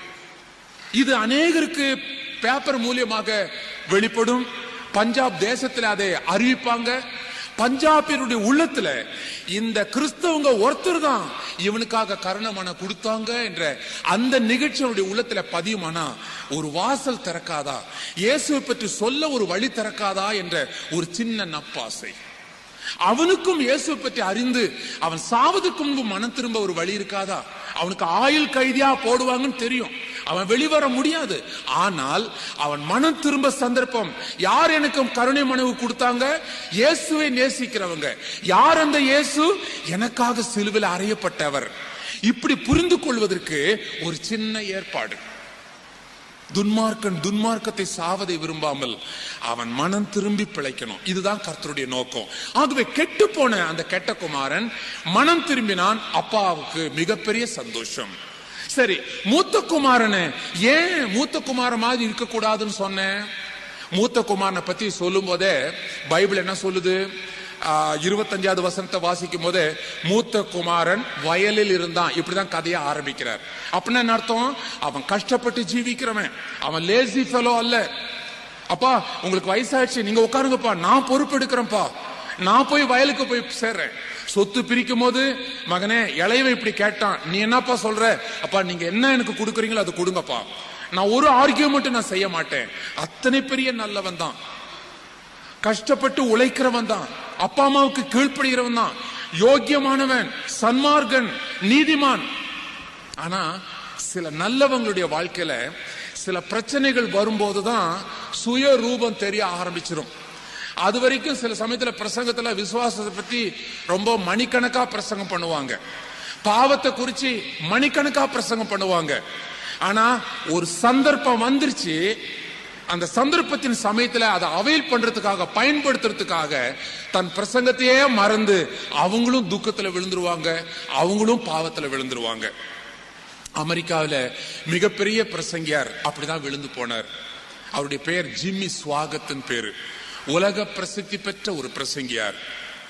Speaker 1: இது அநேகருக்கு பேப்பர் மூலியமாக வெளிப்படும். பஞ்சாப் தேசத்தில் அதை அறிவிப்பாங்க. பஞ்சாபியருடைய உள்ளத்துல இந்த கிறிஸ்தவங்க ஒருத்தர் தான் இவனுக்காக கருணமான கொடுத்தாங்க என்ற அந்த நிகழ்ச்சியுடைய உள்ளத்துல பதியுமானா ஒரு வாசல் திறக்காதா, இயேசுவை பற்றி சொல்ல ஒரு வழி திறக்காதா என்ற ஒரு சின்ன நப்பாசை. அவனுக்கும் இயேசுவை பற்றி அறிந்து அவன் சாவதுக்கு முன்பு மனம் திரும்ப ஒரு வழி இருக்காதா? அவனுக்கு ஆயுள் கைதியா போடுவாங்கன்னு தெரியும், அவன் வெளிவர முடியாது. ஆனால் அவன் மனம் திரும்ப சந்தர்ப்பம். யார் எனக்கு கருணை மனவு கொடுத்தாங்க? இயேசுவை நேசிக்கிறவங்க. யார் அந்த இயேசு? எனக்காக சிலுவையில் அறையப்பட்டவர். இப்படி புரிந்து கொள்வதற்கு ஒரு சின்ன ஏற்பாடு. துன்மார்க்கன் துன்மார்க்கத்தை சாவதை விரும்பாமல் அவன் மனம் திரும்பி பிழைக்கணும். இதுதான் கர்த்தருடைய நோக்கம். ஆகவே கெட்டு போன அந்த கெட்ட குமாரன் மனம் திரும்பினான். அப்பாவுக்கு மிகப்பெரிய சந்தோஷம். சரி, மூத்த குமாரனை ஏன் மூத்த குமாரன் மாதிரி இருக்க கூடாதுன்னு சொன்னேன்? மூத்த குமாரனை பத்தி சொல்லும் போதே பைபிள் என்ன சொல்லுது? 25வது வசனத்தை வாசிக்கும் போது மூத்த குமாரன் வயலில் இருந்தான், இப்படிதான் கதையை ஆரம்பிக்கிறார். அப்படின்னா என்ன அர்த்தம்? அவன் கஷ்டப்பட்டு ஜீவிக்கிறவன், அவன் லேசி ஃபெலோ அல்ல. அப்பா உங்களுக்கு வயசாயிடுச்சு, நீங்க உட்காருங்கப்பா, நான் பொறுப்பு எடுக்கிறேன்ப்பா, நான் போய் வயலுக்கு போய் சேர்றேன். சொத்து பிரிக்கும் போது மகனே இளையவன் இப்படி கேட்டான், நீ என்னப்பா சொல்ற? அப்பா நீங்க என்ன எனக்கு கொடுக்குறீங்களோ அதை கொடுங்கப்பா, நான் ஒரு ஆர்கியூமெண்ட் நான் செய்ய மாட்டேன். அத்தனை பெரிய நல்லவன் தான், கஷ்டப்பட்டு உழைக்கிறவன் தான், அப்பா அம்மாவுக்கு கீழ்ப்படுகிறவன் தான், யோக்கியமானவன், சன்மார்கன், நீதிமான். ஆனா சில நல்லவங்களுடைய வாழ்க்கையில சில பிரச்சனைகள் வரும்போதுதான் சுய ரூபம் தெரிய ஆரம்பிச்சிடும். அது வரைக்கும் சில சமயத்துல பிரசங்கத்துல விசுவாசத்தை பத்தி ரொம்ப மணிக்கணக்கா பிரசங்கம் பண்ணுவாங்க, பாவத்தை குறிச்சு மணிக்கணக்கா பிரசங்கம் பண்ணுவாங்க. ஆனா ஒரு சந்தர்ப்பம் வந்துருச்சு, அந்த சந்தர்ப்பத்தின் சமயத்துல அதை அவைல் பண்றதுக்காக பயன்படுத்துறதுக்காக தன் பிரசங்கத்தையே மறந்து அவங்களும் துக்கத்துல விழுந்துருவாங்க, அவங்களும் பாவத்துல விழுந்துருவாங்க. அமெரிக்காவில மிகப்பெரிய பிரசங்கியார் அப்படிதான் விழுந்து போனார். அவருடைய பெயர் ஜிம்மி ஸ்வாகத்தின் பேரு. உலக பிரசித்தி பெற்ற ஒரு பிரசங்கியார்.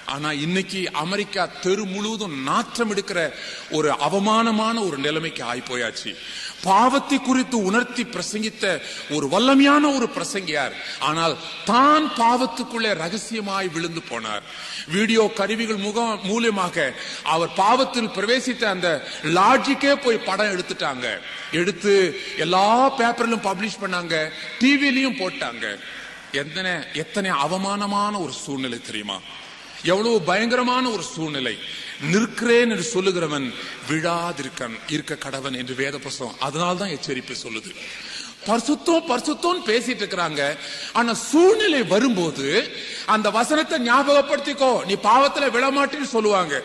Speaker 1: ஆனா இன்னைக்கு அமெரிக்கா தெரு முழுவதும் நாற்றம் எடுக்கிற ஒரு அவமானமான ஒரு நிலைமைக்கு ஆகி போயாச்சு. பாவத்தை குறித்து உணர்த்தி பிரசங்கித்த ஒரு வல்லமையான ஒரு பிரசங்கியார், ஆனால் தான் பாவத்துக்குள்ளே ரகசியமாய் விழுந்து போனார். வீடியோ கருவிகள் மூலமாக அவர் பாவத்தில் பிரவேசித்த அந்த லாட்ஜிக்கே போய் படம் எடுத்துட்டாங்க. எடுத்து எல்லா பேப்பர்லயும் பப்ளிஷ் பண்ணாங்க, டிவிலையும் போட்டாங்க. எத்தனை அவமானமான ஒரு சூழ்நிலை தெரியுமா? எவ்வளவு பயங்கரமான ஒரு சூழ்நிலை. நிற்கிறேன் என்று சொல்லுகிறவன் இருக்க கடவன் என்று வேத புத்தகம் அதனால்தான் எச்சரிப்பு சொல்லுது. பரிசுத்தம் பரிசுத்தம் பேசிட்டு இருக்கிறாங்க. ஆனா சூழ்நிலை வரும்போது அந்த வசனத்தை ஞாபகப்படுத்திக்கோ, நீ பாவத்துல விழமாட்டேன்னு சொல்லுவாங்க.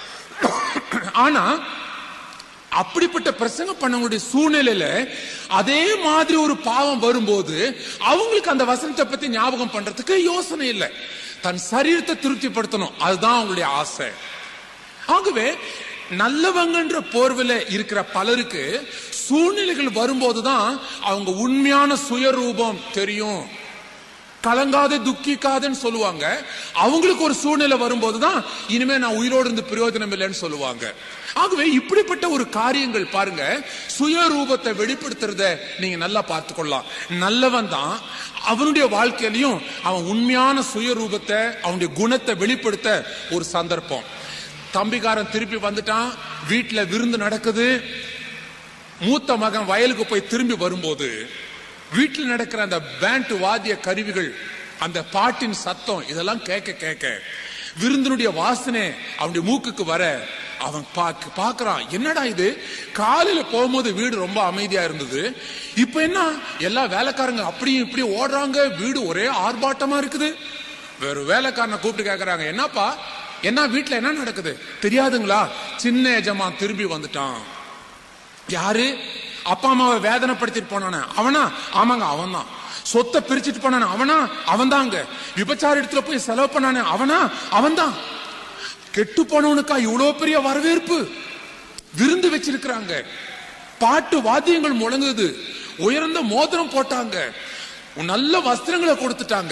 Speaker 1: ஆனா அப்படிப்பட்ட பிரசங்கம் பண்ணவங்களுடைய சூழ்நிலையில அதே மாதிரி ஒரு பாவம் வரும்போது அவங்களுக்கு அந்த வசனத்தை பத்தி ஞாபகம் பண்றதுக்கு யோசனை இல்லை. தன் சரீரத்தை திருப்திப்படுத்தணும், அதுதான் அவங்களுடைய ஆசை. ஆகவே நல்லவங்கன்ற போர்வில இருக்கிற பலருக்கு சூழ்நிலைகள் வரும்போதுதான் அவங்க உண்மையான சுயரூபம் தெரியும். கலங்காத துக்கிக்காதன்னு சொல்லுவாங்க. அவங்களுக்கு ஒரு சூழ்நிலை வரும்போதுதான் இனிமே நான் உயிரோடு இருந்து பிரயோஜனம் இல்லைன்னு சொல்லுவாங்க. ஆகவே இப்படிப்பட்ட ஒரு காரியங்கள் பாருங்க, சுயரூபத்தை வெளிப்படுத்துறத நீங்க நல்லா பார்த்துக்கொள்ளலாம். நல்லவன் தான் அவனுடைய வாழ்க்கையிலையும் அவன் உண்மையான சுயரூபத்தை அவனுடைய குணத்தை வெளிப்படுத்த ஒரு சந்தர்ப்பம். தம்பிக்காரன் திருப்பி வந்துட்டான், வீட்டுல விருந்து நடக்குது. மூத்த மகன் வயலுக்கு போய் திரும்பி வரும்போது வீட்டில் நடக்கிற அந்த பேண்ட் வாத்திய கருவிகள், அந்த பாட்டின் சத்தம், இதெல்லாம் கேட்க கேட்க விருந்தினுடைய வாசனை அவனுடைய மூக்குக்கு வர அவன் பாக்குறான், என்னடா இது, காலையில போகும்போது வீடு ரொம்ப அமைதியா இருந்தது, இப்ப என்ன எல்லா வேலைக்காரங்க அப்படியும் இப்படி ஓடுறாங்க, வீடு ஒரே ஆர்ப்பாட்டமா இருக்குது. வேற வேலைக்காரனை கூப்பிட்டு கேட்கறாங்க, என்னப்பா என்ன வீட்டுல என்ன நடக்குது தெரியாதுங்களா? சின்ன எஜமான் திரும்பி வந்துட்டான். யாரு? அப்பா அம்மாவை வேதனைப்படுத்திட்டு போனானே அவனா? ஆமாங்க அவன் தான். சொத்தை பிரிச்சுட்டு போனானே அவனா? அவன் தாங்க. விபச்சார இடத்துல போய் செலவு பண்ணானே அவனா? அவன் தான். கெட்டு போனவனுக்கா இவ்வளவு பெரிய வரவேற்பு, விருந்து வச்சிருக்கிறாங்க, பாட்டு வாத்தியங்கள் முழங்குது, உயர்ந்த மோதிரம் போட்டாங்க, நல்ல வஸ்திரங்களை கொடுத்துட்டாங்க.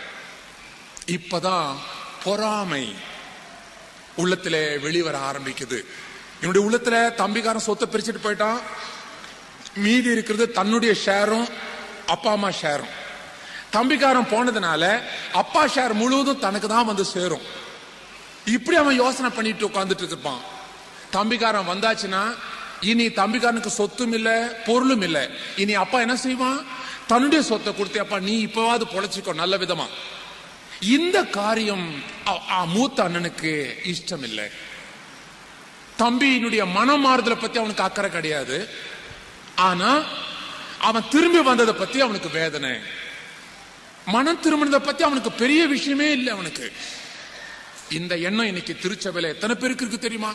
Speaker 1: இப்பதான் பொறாமை உள்ளத்துல வெளிவர ஆரம்பிக்குது. என்னுடைய உள்ளத்துல தம்பிக்காரன் சொத்தை பிரிச்சுட்டு போயிட்டான், மீதி இருக்கிறது தன்னுடைய ஷேரும் அப்பா அம்மா ஷேரும். தம்பிக்காரன் போனதுனால அப்பா ஷேர் முழுவதும் தனக்கு தான் வந்து சேரும். இப்படி அவன் யோசனை பண்ணிட்டு உட்கார்ந்துட்டு இருப்பான். தம்பிக்காரன் வந்தாச்சுன்னா இனி தம்பிக்காரனுக்கு சொத்தும் இல்ல பொருளும் இல்ல. இனி அப்பா என்ன செய்வான்? தன்னுடைய சொத்தை கொடுத்து, அப்பா நீ இப்பவாது பொழைச்சிக்கோ நல்ல விதமா. இந்த காரியம் மூத்த அண்ணனுக்கு இஷ்டம் இல்லை. தம்பியினுடைய மனமாறுதலை பத்தி அவனுக்கு அக்கறை கிடையாது. ஆனா அவன் திரும்பி வந்ததை பத்தி அவனுக்கு வேதனை. மனம் திரும்பினதை பத்தி அவனுக்கு பெரிய விஷயமே இல்லை அவனுக்கு. இந்த எண்ணம் இன்னைக்கு திருச்சபையில எத்தனை பேருக்கு இருக்கு தெரியுமா?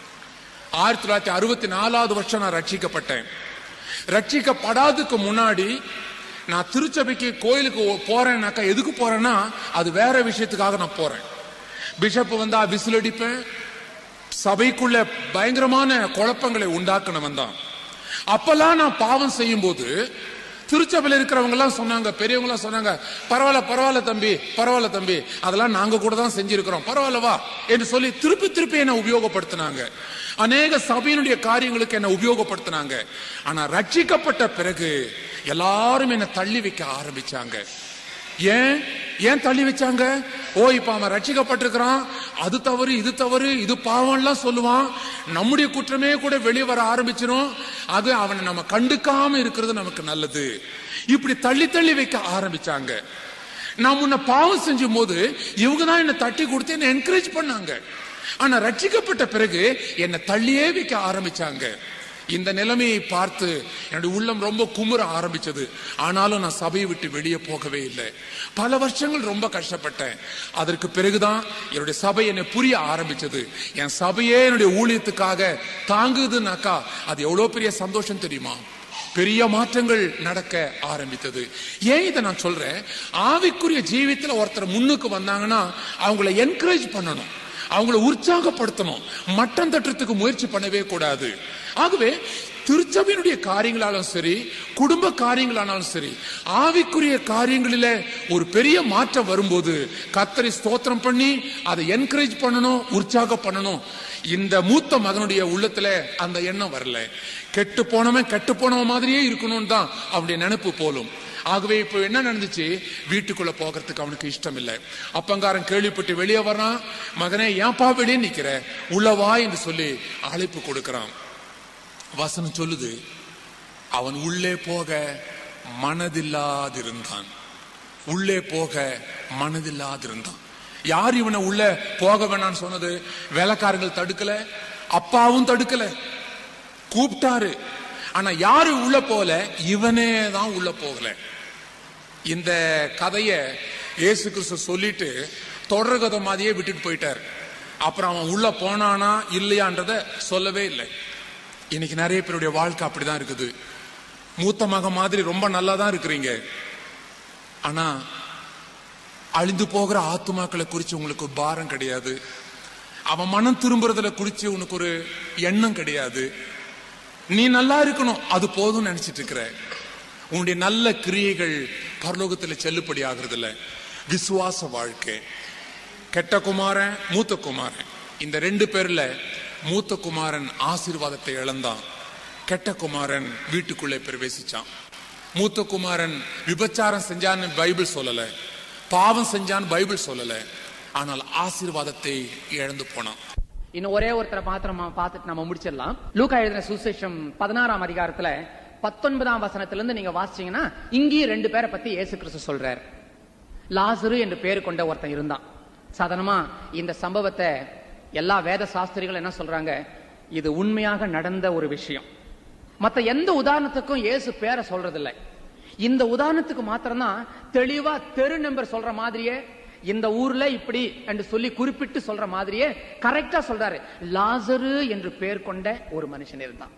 Speaker 1: 1964 வருஷம் நான் ரட்சிக்கப்பட்டேன். ரட்சிக்கப்படாததுக்கு முன்னாடி நான் திருச்சபைக்கு கோயிலுக்கு போறேன்னாக்கா எதுக்கு போறேன்னா அது வேற விஷயத்துக்காக நான் போறேன். பிஷப் வந்தா விசில் அடிப்பேன். சபைக்குள்ள பயங்கரமான குழப்பங்களை உண்டாக்குனவன் தான். அப்பெல்லாம் நான் பாவம் செய்யும் போது திருச்சபையில் இருக்கிறவங்க எல்லாம் சொன்னாங்க, பெரியவங்க எல்லாம் சொன்னாங்க, பரவாயில்ல பரவாயில்ல தம்பி, பரவாயில்ல தம்பி, அதெல்லாம் நாங்க கூட தான் செஞ்சிருக்கிறோம், பரவாயில்லவா என்று சொல்லி திருப்பி திருப்பி என்ன உபயோகப்படுத்தினாங்க. அநேக சபையினுடைய காரியங்களுக்கு என்ன உபயோகப்படுத்தினாங்க. ஆனா ரட்சிக்கப்பட்ட பிறகு எல்லாரும் என்ன தள்ளி வைக்க ஆரம்பிச்சாங்க. ஏன் தள்ளி வச்சாங்க? ஓ இப்ப அவன் ரட்சிக்கப்பட்டிருக்கிறான், அது தவறு இது தவறு இது பாவம்லாம் சொல்லுவான், நம்முடைய குற்றமே கூட வெளியே வர ஆரம்பிச்சிடும், அது அவனை நம்ம கண்டுக்காம இருக்கிறது நமக்கு நல்லது. இப்படி தள்ளி தள்ளி வைக்க ஆரம்பிச்சாங்க. நான் முன்ன பாவம் செஞ்சும் போது இவங்க தான் என்ன தட்டி கொடுத்து என்ன என்கரேஜ் பண்ணாங்க. ஆனா ரட்சிக்கப்பட்ட பிறகு என்ன தள்ளியே வைக்க ஆரம்பிச்சாங்க. இந்த நிலைமையை பார்த்து என்னுடைய உள்ளம் ரொம்ப குமுற ஆரம்பிச்சது. ஆனாலும் நான் சபையை விட்டு வெளியே போகவே இல்லை. பல வருஷங்கள் ரொம்ப கஷ்டப்பட்டேன். அதற்கு பிறகுதான் என்னுடைய சபை என்னை புரிய ஆரம்பிச்சது. என் சபையே என்னுடைய ஊழியத்துக்காக தாங்குதுனாக்கா அது எவ்வளவு பெரிய சந்தோஷம் தெரியுமா? பெரிய மாற்றங்கள் நடக்க ஆரம்பித்தது. ஏன் இதை நான் சொல்றேன்? ஆவிக்குரிய ஜீவியத்தில் ஒருத்தர் முன்னுக்கு வந்தாங்கன்னா அவங்களை என்கரேஜ் பண்ணணும், அவங்களை உற்சாகப்படுத்தணும், மட்டம் தட்டுறதுக்கு முயற்சி பண்ணவே கூடாது. ஆகவே திருச்சபையினுடைய காரியங்களாலும் சரி, குடும்ப காரியங்களானாலும் சரி, ஆவிக்குரிய காரியங்களிலே ஒரு பெரிய மாற்றம் வரும்போது கர்த்தரை ஸ்தோத்திரம் பண்ணி அதை என்கரேஜ் பண்ணணும், உற்சாகம் பண்ணணும். இந்த மூத்த மகனுடைய உள்ளத்துல அந்த எண்ணம் வரல. கெட்டு போனவன் மாதிரியே இருக்கணும் தான் அவனுடைய நினைப்பு போலும். ஆகவே இப்ப என்ன நடந்துச்சு, வீட்டுக்குள்ள போகிறதுக்கு அவனுக்கு இஷ்டம் இல்லை. அப்பங்காரன் கேள்விப்பட்டு வெளியே வரான். மகனே, ஏன்பா வெளியே நிக்கிற, உள்ளவா என்று சொல்லி அழைப்பு கொடுக்கிறான். வசனம் சொல்லுது, அவன் உள்ளே போக மனதில்லாதிருந்தான். உள்ளே போக மனதில்லாதிருந்தான். யார் இவனை உள்ள போக வேணான்னு சொன்னது? வேலைக்காரர்கள் தடுக்கல, அப்பாவும் தடுக்கல, கூப்பிட்டாரு. ஆனா யாரு உள்ள போல? இவனே தான் உள்ள போகல. இந்த கதைய இயேசு கிறிஸ்து சொல்லிட்டு தொடர் கதை மாதிரியே விட்டுட்டு போயிட்டார். அப்புறம் அவன் உள்ள போனானா இல்லையான்றத சொல்லவே இல்லை. இன்னைக்கு நிறைய பேருடைய வாழ்க்கை அப்படிதான் இருக்குது. மூத்த மகன் மாதிரி ரொம்ப நல்லா தான் இருக்கிறீங்க, ஆனா அழிந்து போகிற ஆத்துமாக்களை குறிச்சு உங்களுக்கு பாரம் கிடையாது. அவன் மனம் திரும்புறதுல குறிச்சு உனக்கு ஒரு எண்ணம் கிடையாது. நீ நல்லா இருக்கணும், அது போதும் நினைச்சிட்டு இருக்கிற. உன்னுடைய நல்ல கிரியைகள் பரலோகத்துல செல்லுபடி ஆகுறது இல்ல. விசுவாச வாழ்க்கை. கெட்ட குமாரன், மூத்த குமாரன், இந்த ரெண்டு பேர்ல மூத்த குமாரன் ஆசீர்வாதத்தை இழந்தான். கெட்ட குமாரன் வீட்டுக்குள்ளே பிரவேசிச்சான். மூத்த குமாரன் விபச்சாரம் செஞ்சான்னு பைபிள் சொல்லல, பாவம் செஞ்சான்னு பைபிள் சொல்லல, ஆனால் ஆசீர்வாதத்தை இழந்து போனான்.
Speaker 2: இன்னும் ஒரே ஒருத்தரை மாத்திரம் பார்த்துட்டு நம்ம முடிச்சிடலாம். லூக்கா எழுதின சுவிசேஷம் 16ஆம் அதிகாரத்துல 19ஆம் வசனத்திலிருந்து நீங்க வாசிச்சீங்கன்னா இங்கேயும் ரெண்டு பேரை பத்தி இயேசு கிறிஸ்து சொல்றார். லாசரு என்று பேரு கொண்ட ஒருத்தன் இருந்தான். சாதாரணமா இந்த சம்பவத்தை எல்லா வேத சாஸ்திரிகள் என்ன சொல்றாங்க, இது உண்மையாக நடந்த ஒரு விஷயம். மத்த எந்த உதாரணத்துக்கும் இயேசு பேரை சொல்றது இல்லை. இந்த உதாரணத்துக்கு மாத்திரம்தான் தெளிவா தெரு நம்பர் சொல்ற மாதிரியே, இந்த ஊர்ல இப்படி என்று சொல்லி குறிப்பிட்டு சொல்ற மாதிரியே கரெக்டா சொல்றாரு. லாசரு என்று பெயர் கொண்ட ஒரு மனுஷன் இருந்தான்.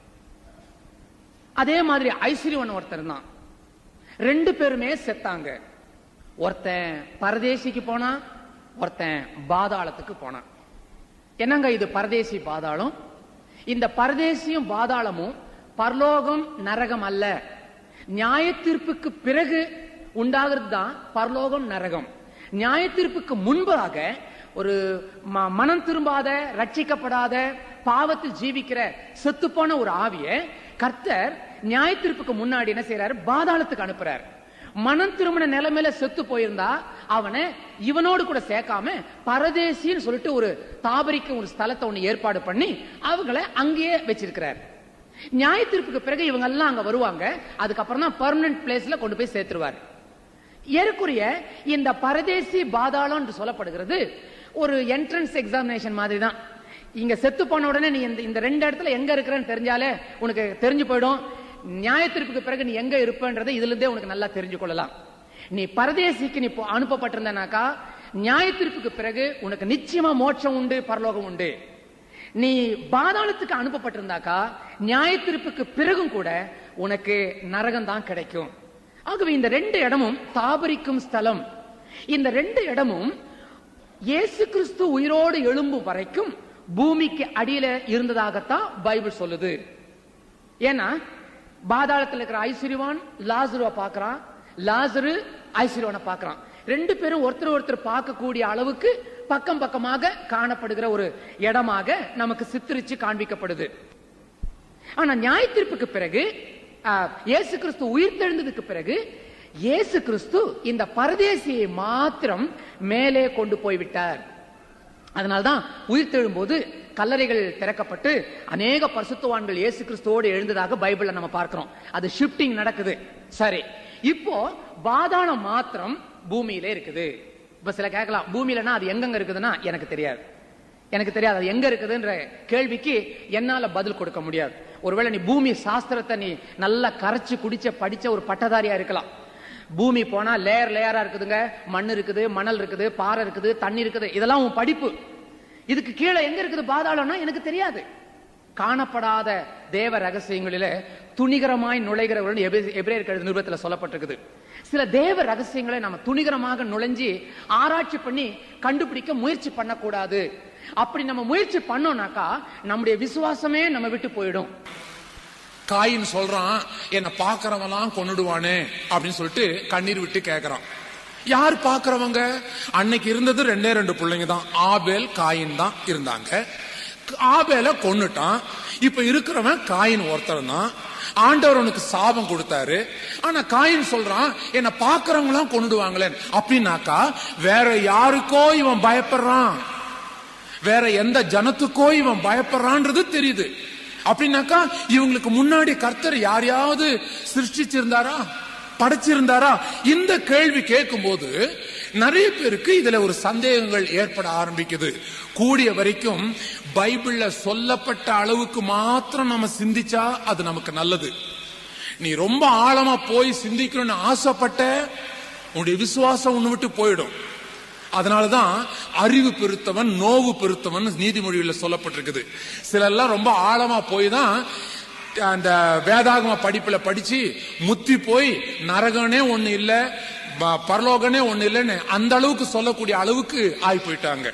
Speaker 2: அதே மாதிரி ஐஸ்வர்யவன் ஒருத்தர் இருந்தான். ரெண்டு பேருமே செத்தாங்க. ஒருத்தன் பரதேசிக்கு போனா, ஒருத்தன் பாதாளத்துக்கு போனான். என்னங்க இது பரதேசி பாதாளம்? இந்த பரதேசியும் பாதாளமும் பரலோகம் நரகம் அல்ல. நியாய தீர்ப்புக்கு பிறகு உண்டாகிறது தான் பரலோகம் நரகம். நியாய தீர்ப்புக்கு முன்பாக ஒரு மனம் திரும்பாத, ரட்சிக்கப்படாத, பாவத்தில் ஜீவிக்கிற செத்து போன ஒரு ஆவிய கர்த்தர் நியாய தீர்ப்புக்கு முன்னாடி என்ன செய்யறாரு, பாதாளத்துக்கு அனுப்புறாரு. மனம் திரும்பின நிலைமையில செத்து போயிருந்தா அவனை இவனோடு கூட சேர்க்காம பரதேசின்னு சொல்லிட்டு ஒரு தாபரிக்க ஒரு ஸ்தலத்தை ஒண்ணு ஏற்பாடு பண்ணி அவங்களை அங்கேயே வச்சிருக்கிறார். நியாய தீர்ப்புக்கு பிறகு இவங்க எல்லாம் அங்க வருவாங்க. அதுக்கப்புறம் தான் பெர்மனன்ட் பிளேஸ்ல கொண்டு போய் சேர்த்துருவார். ஏறக்குறைய இந்த பரதேசி பாதாளம் என்று சொல்லப்படுகிறது ஒரு என்ட்ரன்ஸ் எக்ஸாமினேஷன் மாதிரி தான். இங்க செத்து போன உடனே நீ இந்த ரெண்டு இடத்துல எங்க இருக்கிறன்னு தெரிஞ்சாலே உனக்கு தெரிஞ்சு போயிடும். நியாய தீர்ப்புக்கு பிறகு நீ எங்க இருப்பன்றதை இதுல இருந்தே உனக்கு நல்லா தெரிஞ்சு கொள்ளலாம். நீ பரதேசிக்கு நீ அனுப்பப்பட்டிருந்தனாக்கா நியாய தீர்ப்புக்கு பிறகு உனக்கு நிச்சயமா மோட்சம் உண்டு, பரலோகம் உண்டு. நீ பாதாளத்துக்கு அனுப்பப்பட்டிருந்தாக்கா நியாய தீர்ப்புக்கு பிறகும் கூட உனக்கு நரகம் தான் கிடைக்கும். ஆகவே இந்த ரெண்டு இடமும் தாபரிக்கும் ஸ்தலம். இந்த ரெண்டு இடமும் இயேசு கிறிஸ்து உயிரோடு எழும்பும் வரைக்கும் பூமிக்கு அடியில இருந்ததாகத்தான் பைபிள் சொல்லுது. ஏன்னா பாதாளத்தில் இருக்கிற ஐஸ்வர்யவான் லாசருவை பார்க்கிறான், லாசரு ஐஸ்வர்யவானை பார்க்கிறான். ரெண்டு பேரும் ஒருத்தர் ஒருத்தர் பார்க்கக்கூடிய அளவுக்கு பக்கம் பக்கமாக காணப்படுகிற ஒரு இடமாக நமக்கு சித்தரிச்சு காண்பிக்கப்படுது. ஆனா நியாய தீர்ப்புக்கு பிறகு இயேசு கிறிஸ்து உயிர் தெழுந்ததுக்கு பிறகு இயேசு கிறிஸ்து இந்த பரதேசியை மாத்திரம் மேலே கொண்டு போய்விட்டார். அதனால்தான் உயிர் தெழும்போது கல்லறைகள் திறக்கப்பட்டு அநேக பரிசுத்தவான்கள் இயேசு கிறிஸ்துவோடு எழுந்ததாக பைபிள்ல நம்ம பார்க்கிறோம். அது ஷிஃப்டிங் நடக்குது. சரி, இப்போ பாதாளம் மாத்திரம் பூமியிலே இருக்குது. இப்ப சில கேட்கலாம், பூமியிலனா அது எங்கெங்க இருக்குதுன்னா எனக்கு தெரியாது. அது எங்க இருக்குதுன்ற கேள்விக்கு என்னால பதில் கொடுக்க முடியாது. ஒருவேளை நீ பூமி சாஸ்திரத்தை நீ நல்லா கரைச்சு குடிச்ச படிச்ச ஒரு பட்டதாரியா இருக்கலாம். பூமி போனா லேயர் லேயரா இருக்குதுங்க, மண் இருக்குது, மணல் இருக்குது, பாறை இருக்குது, தண்ணி இருக்குது, இதெல்லாம் உன் படிப்பு. இதுக்கு கீழே எங்க இருக்குது பாதாளம்னா எனக்கு தெரியாது. காணப்படாத தேவ ரகசியங்களில துணிகரமாய் நுழைகிறவர்கள் எபிரேயர் நிருபத்தில் சொல்லப்பட்டிருக்குது. சில தேவ ரகசியங்களை நம்ம துணிகரமாக நுழைஞ்சி ஆராய்ச்சி பண்ணி கண்டுபிடிக்க முயற்சி பண்ணக்கூடாது. அப்படி நம்ம முயற்சி பண்ணோம்னாக்கா நம்முடைய விசுவாசமே நம்ம விட்டு போயிடும்.
Speaker 1: காயின் சொல்றான், என்ன பாக்குறவெல்லாம் கொன்னுடுவானே அப்படின்னு சொல்லிட்டு கண்ணீர் விட்டு கேக்குறான். யார் பாக்குறவங்க? அன்னைக்கு இருந்தது 2 பிள்ளைங்க தான், ஆபேல் காயின் தான் இருந்தாங்க. ஆபேல கொன்னுட்டான். இப்ப இருக்கிறவன் காயின் ஒருத்தர் தான். ஆண்டவர் அவனுக்கு சாபம் கொடுத்தாரு. ஆனா காயின் சொல்றான், என்ன பாக்குறவங்களாம் கொன்னுடுவாங்களே அப்படின்னாக்கா வேற யாருக்கோ இவன் பயப்படுறான், வேற எந்த ஜனத்துக்கோ இவன் பயப்படுறான்றது தெரியுது. அப்படின்னாக்கா இவங்களுக்கு முன்னாடி கர்த்தர் யாரையாவது சிருஷ்டிச்சிருந்தாரா, படைச்சிருந்தாரா? இந்த கேள்வி கேட்கும் போது நிறைய பேருக்கு இதுல ஒரு சந்தேகங்கள் ஏற்பட ஆரம்பிக்குது. கூடிய வரைக்கும் பைபிள்ல சொல்லப்பட்ட அளவுக்கு மாத்திரம் நம்ம சிந்திச்சா அது நமக்கு நல்லது. நீ ரொம்ப ஆழமா போய் சிந்திக்கணும்னு ஆசைப்பட்ட உன்னுடைய விசுவாசம் உன்னை விட்டு போயிடும். அதனாலதான் அறிவு பெருத்தவன் நோவு பெருத்தவன் நீதிமொழியில சொல்லப்பட்டிருக்குது. சிலர்லாம் ரொம்ப ஆழமா போய் தான் அந்த வேதாகம படிப்புல படிச்சு முத்தி போய் நரகனே ஒண்ணு இல்ல, பரலோகனே ஒண்ணு இல்லன்னு அந்த அளவுக்கு சொல்லக்கூடிய அளவுக்கு ஆகி போயிட்டாங்க.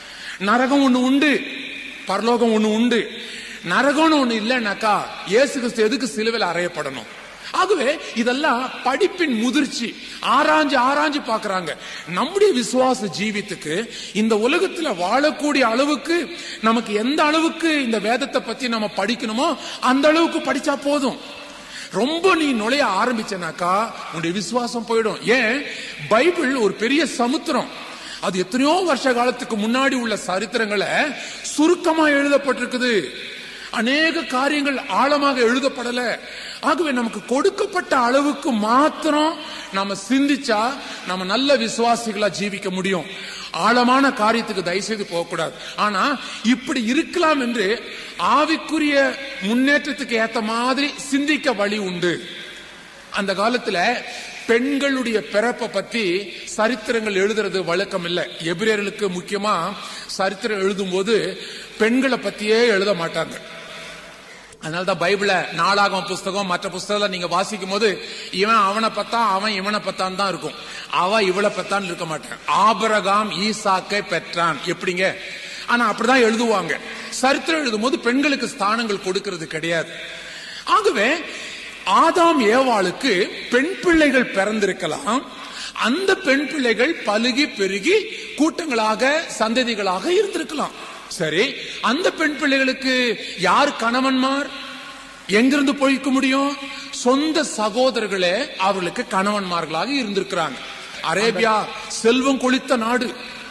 Speaker 1: நரகம் ஒண்ணு உண்டு, பரலோகம் ஒண்ணு உண்டு. நரகம்னு ஒண்ணு இல்லைன்னாக்கா இயேசு கிறிஸ்து எதுக்கு சிலுவையில் அறையப்படணும்? ஆகவே இதெல்லாம் படிப்பின் முதிர்ச்சி. ஆராய்ஞ்சு பாக்குறாங்க. நம்முடைய விசுவாச ஜீவித்துக்கு இந்த உலகத்துல வாழக்கூடிய அளவுக்கு நமக்கு எந்த அளவுக்கு இந்த வேதத்தை பத்தி நம்ம படிக்கணுமோ அந்த அளவுக்கு படிச்சா போதும். ரொம்ப நீ நுழைய ஆரம்பிச்சனாக்கா உன்னுடைய விசுவாசம் போயிடும். ஏன்? பைபிள் ஒரு பெரிய சமுத்திரம். அது எத்தனையோ வருஷ காலத்துக்கு முன்னாடி உள்ள சரித்திரங்களை சுருக்கமா எழுதப்பட்டிருக்குது. அநேக காரியங்கள் ஆழமாக எழுதப்படல. ஆகவே நமக்கு கொடுக்கப்பட்ட அளவுக்கு மாத்திரம் நாம சிந்திச்சா நம்ம நல்ல விசுவாசிகளா ஜீவிக்க முடியும். ஆழமான காரியத்துக்கு தயவுசெய்து போகக்கூடாது. ஆனா இப்படி இருக்கலாம் என்று ஆவிக்குரிய முன்னேற்றத்துக்கு ஏத்த மாதிரி சிந்திக்க வழி உண்டு. அந்த காலத்துல பெண்களுடைய பிறப்பை பத்தி சரித்திரங்கள் எழுதுறது வழக்கம் இல்லை. எபிரேயர்களுக்கு முக்கியமா சரித்திரம் எழுதும் போது பெண்களை பத்தியே எழுத மாட்டாங்க. அதனாலதான் பைபிள நாளாகம புஸ்தகம் மற்ற புஸ்தகம் நீங்க வாசிக்கும் போது இவன் அவனை பத்தான் அவன் இவனை பத்தான் தான் இருக்கும். அவ இவளை பத்தான் இருக்க மாட்டான். ஆபிரகாம் ஈசாக்கை பெற்றான் எப்படிங்க? ஆனா அப்படிதான் எழுதுவாங்க. சரித்திரம் எழுதும் போது பெண்களுக்கு ஸ்தானங்கள் கொடுக்கிறது கிடையாது. ஆகவே ஆதாம் ஏவாளுக்கு பெண் பிள்ளைகள் பிறந்திருக்கலாம். அந்த பெண் பிள்ளைகள் பலுகி பெருகி கூட்டங்களாக சந்ததிகளாக இருந்திருக்கலாம். சரி, அந்த பெண் பிள்ளைகளுக்கு யார் கணவன்மார்? எங்கிருந்து போய்க்க முடியும்? சொந்த சகோதரர்களே அவர்களுக்கு கணவன்மார்களாக இருந்திருக்கிறாங்க. அரேபியா செல்வம் கொளித்த நாடு.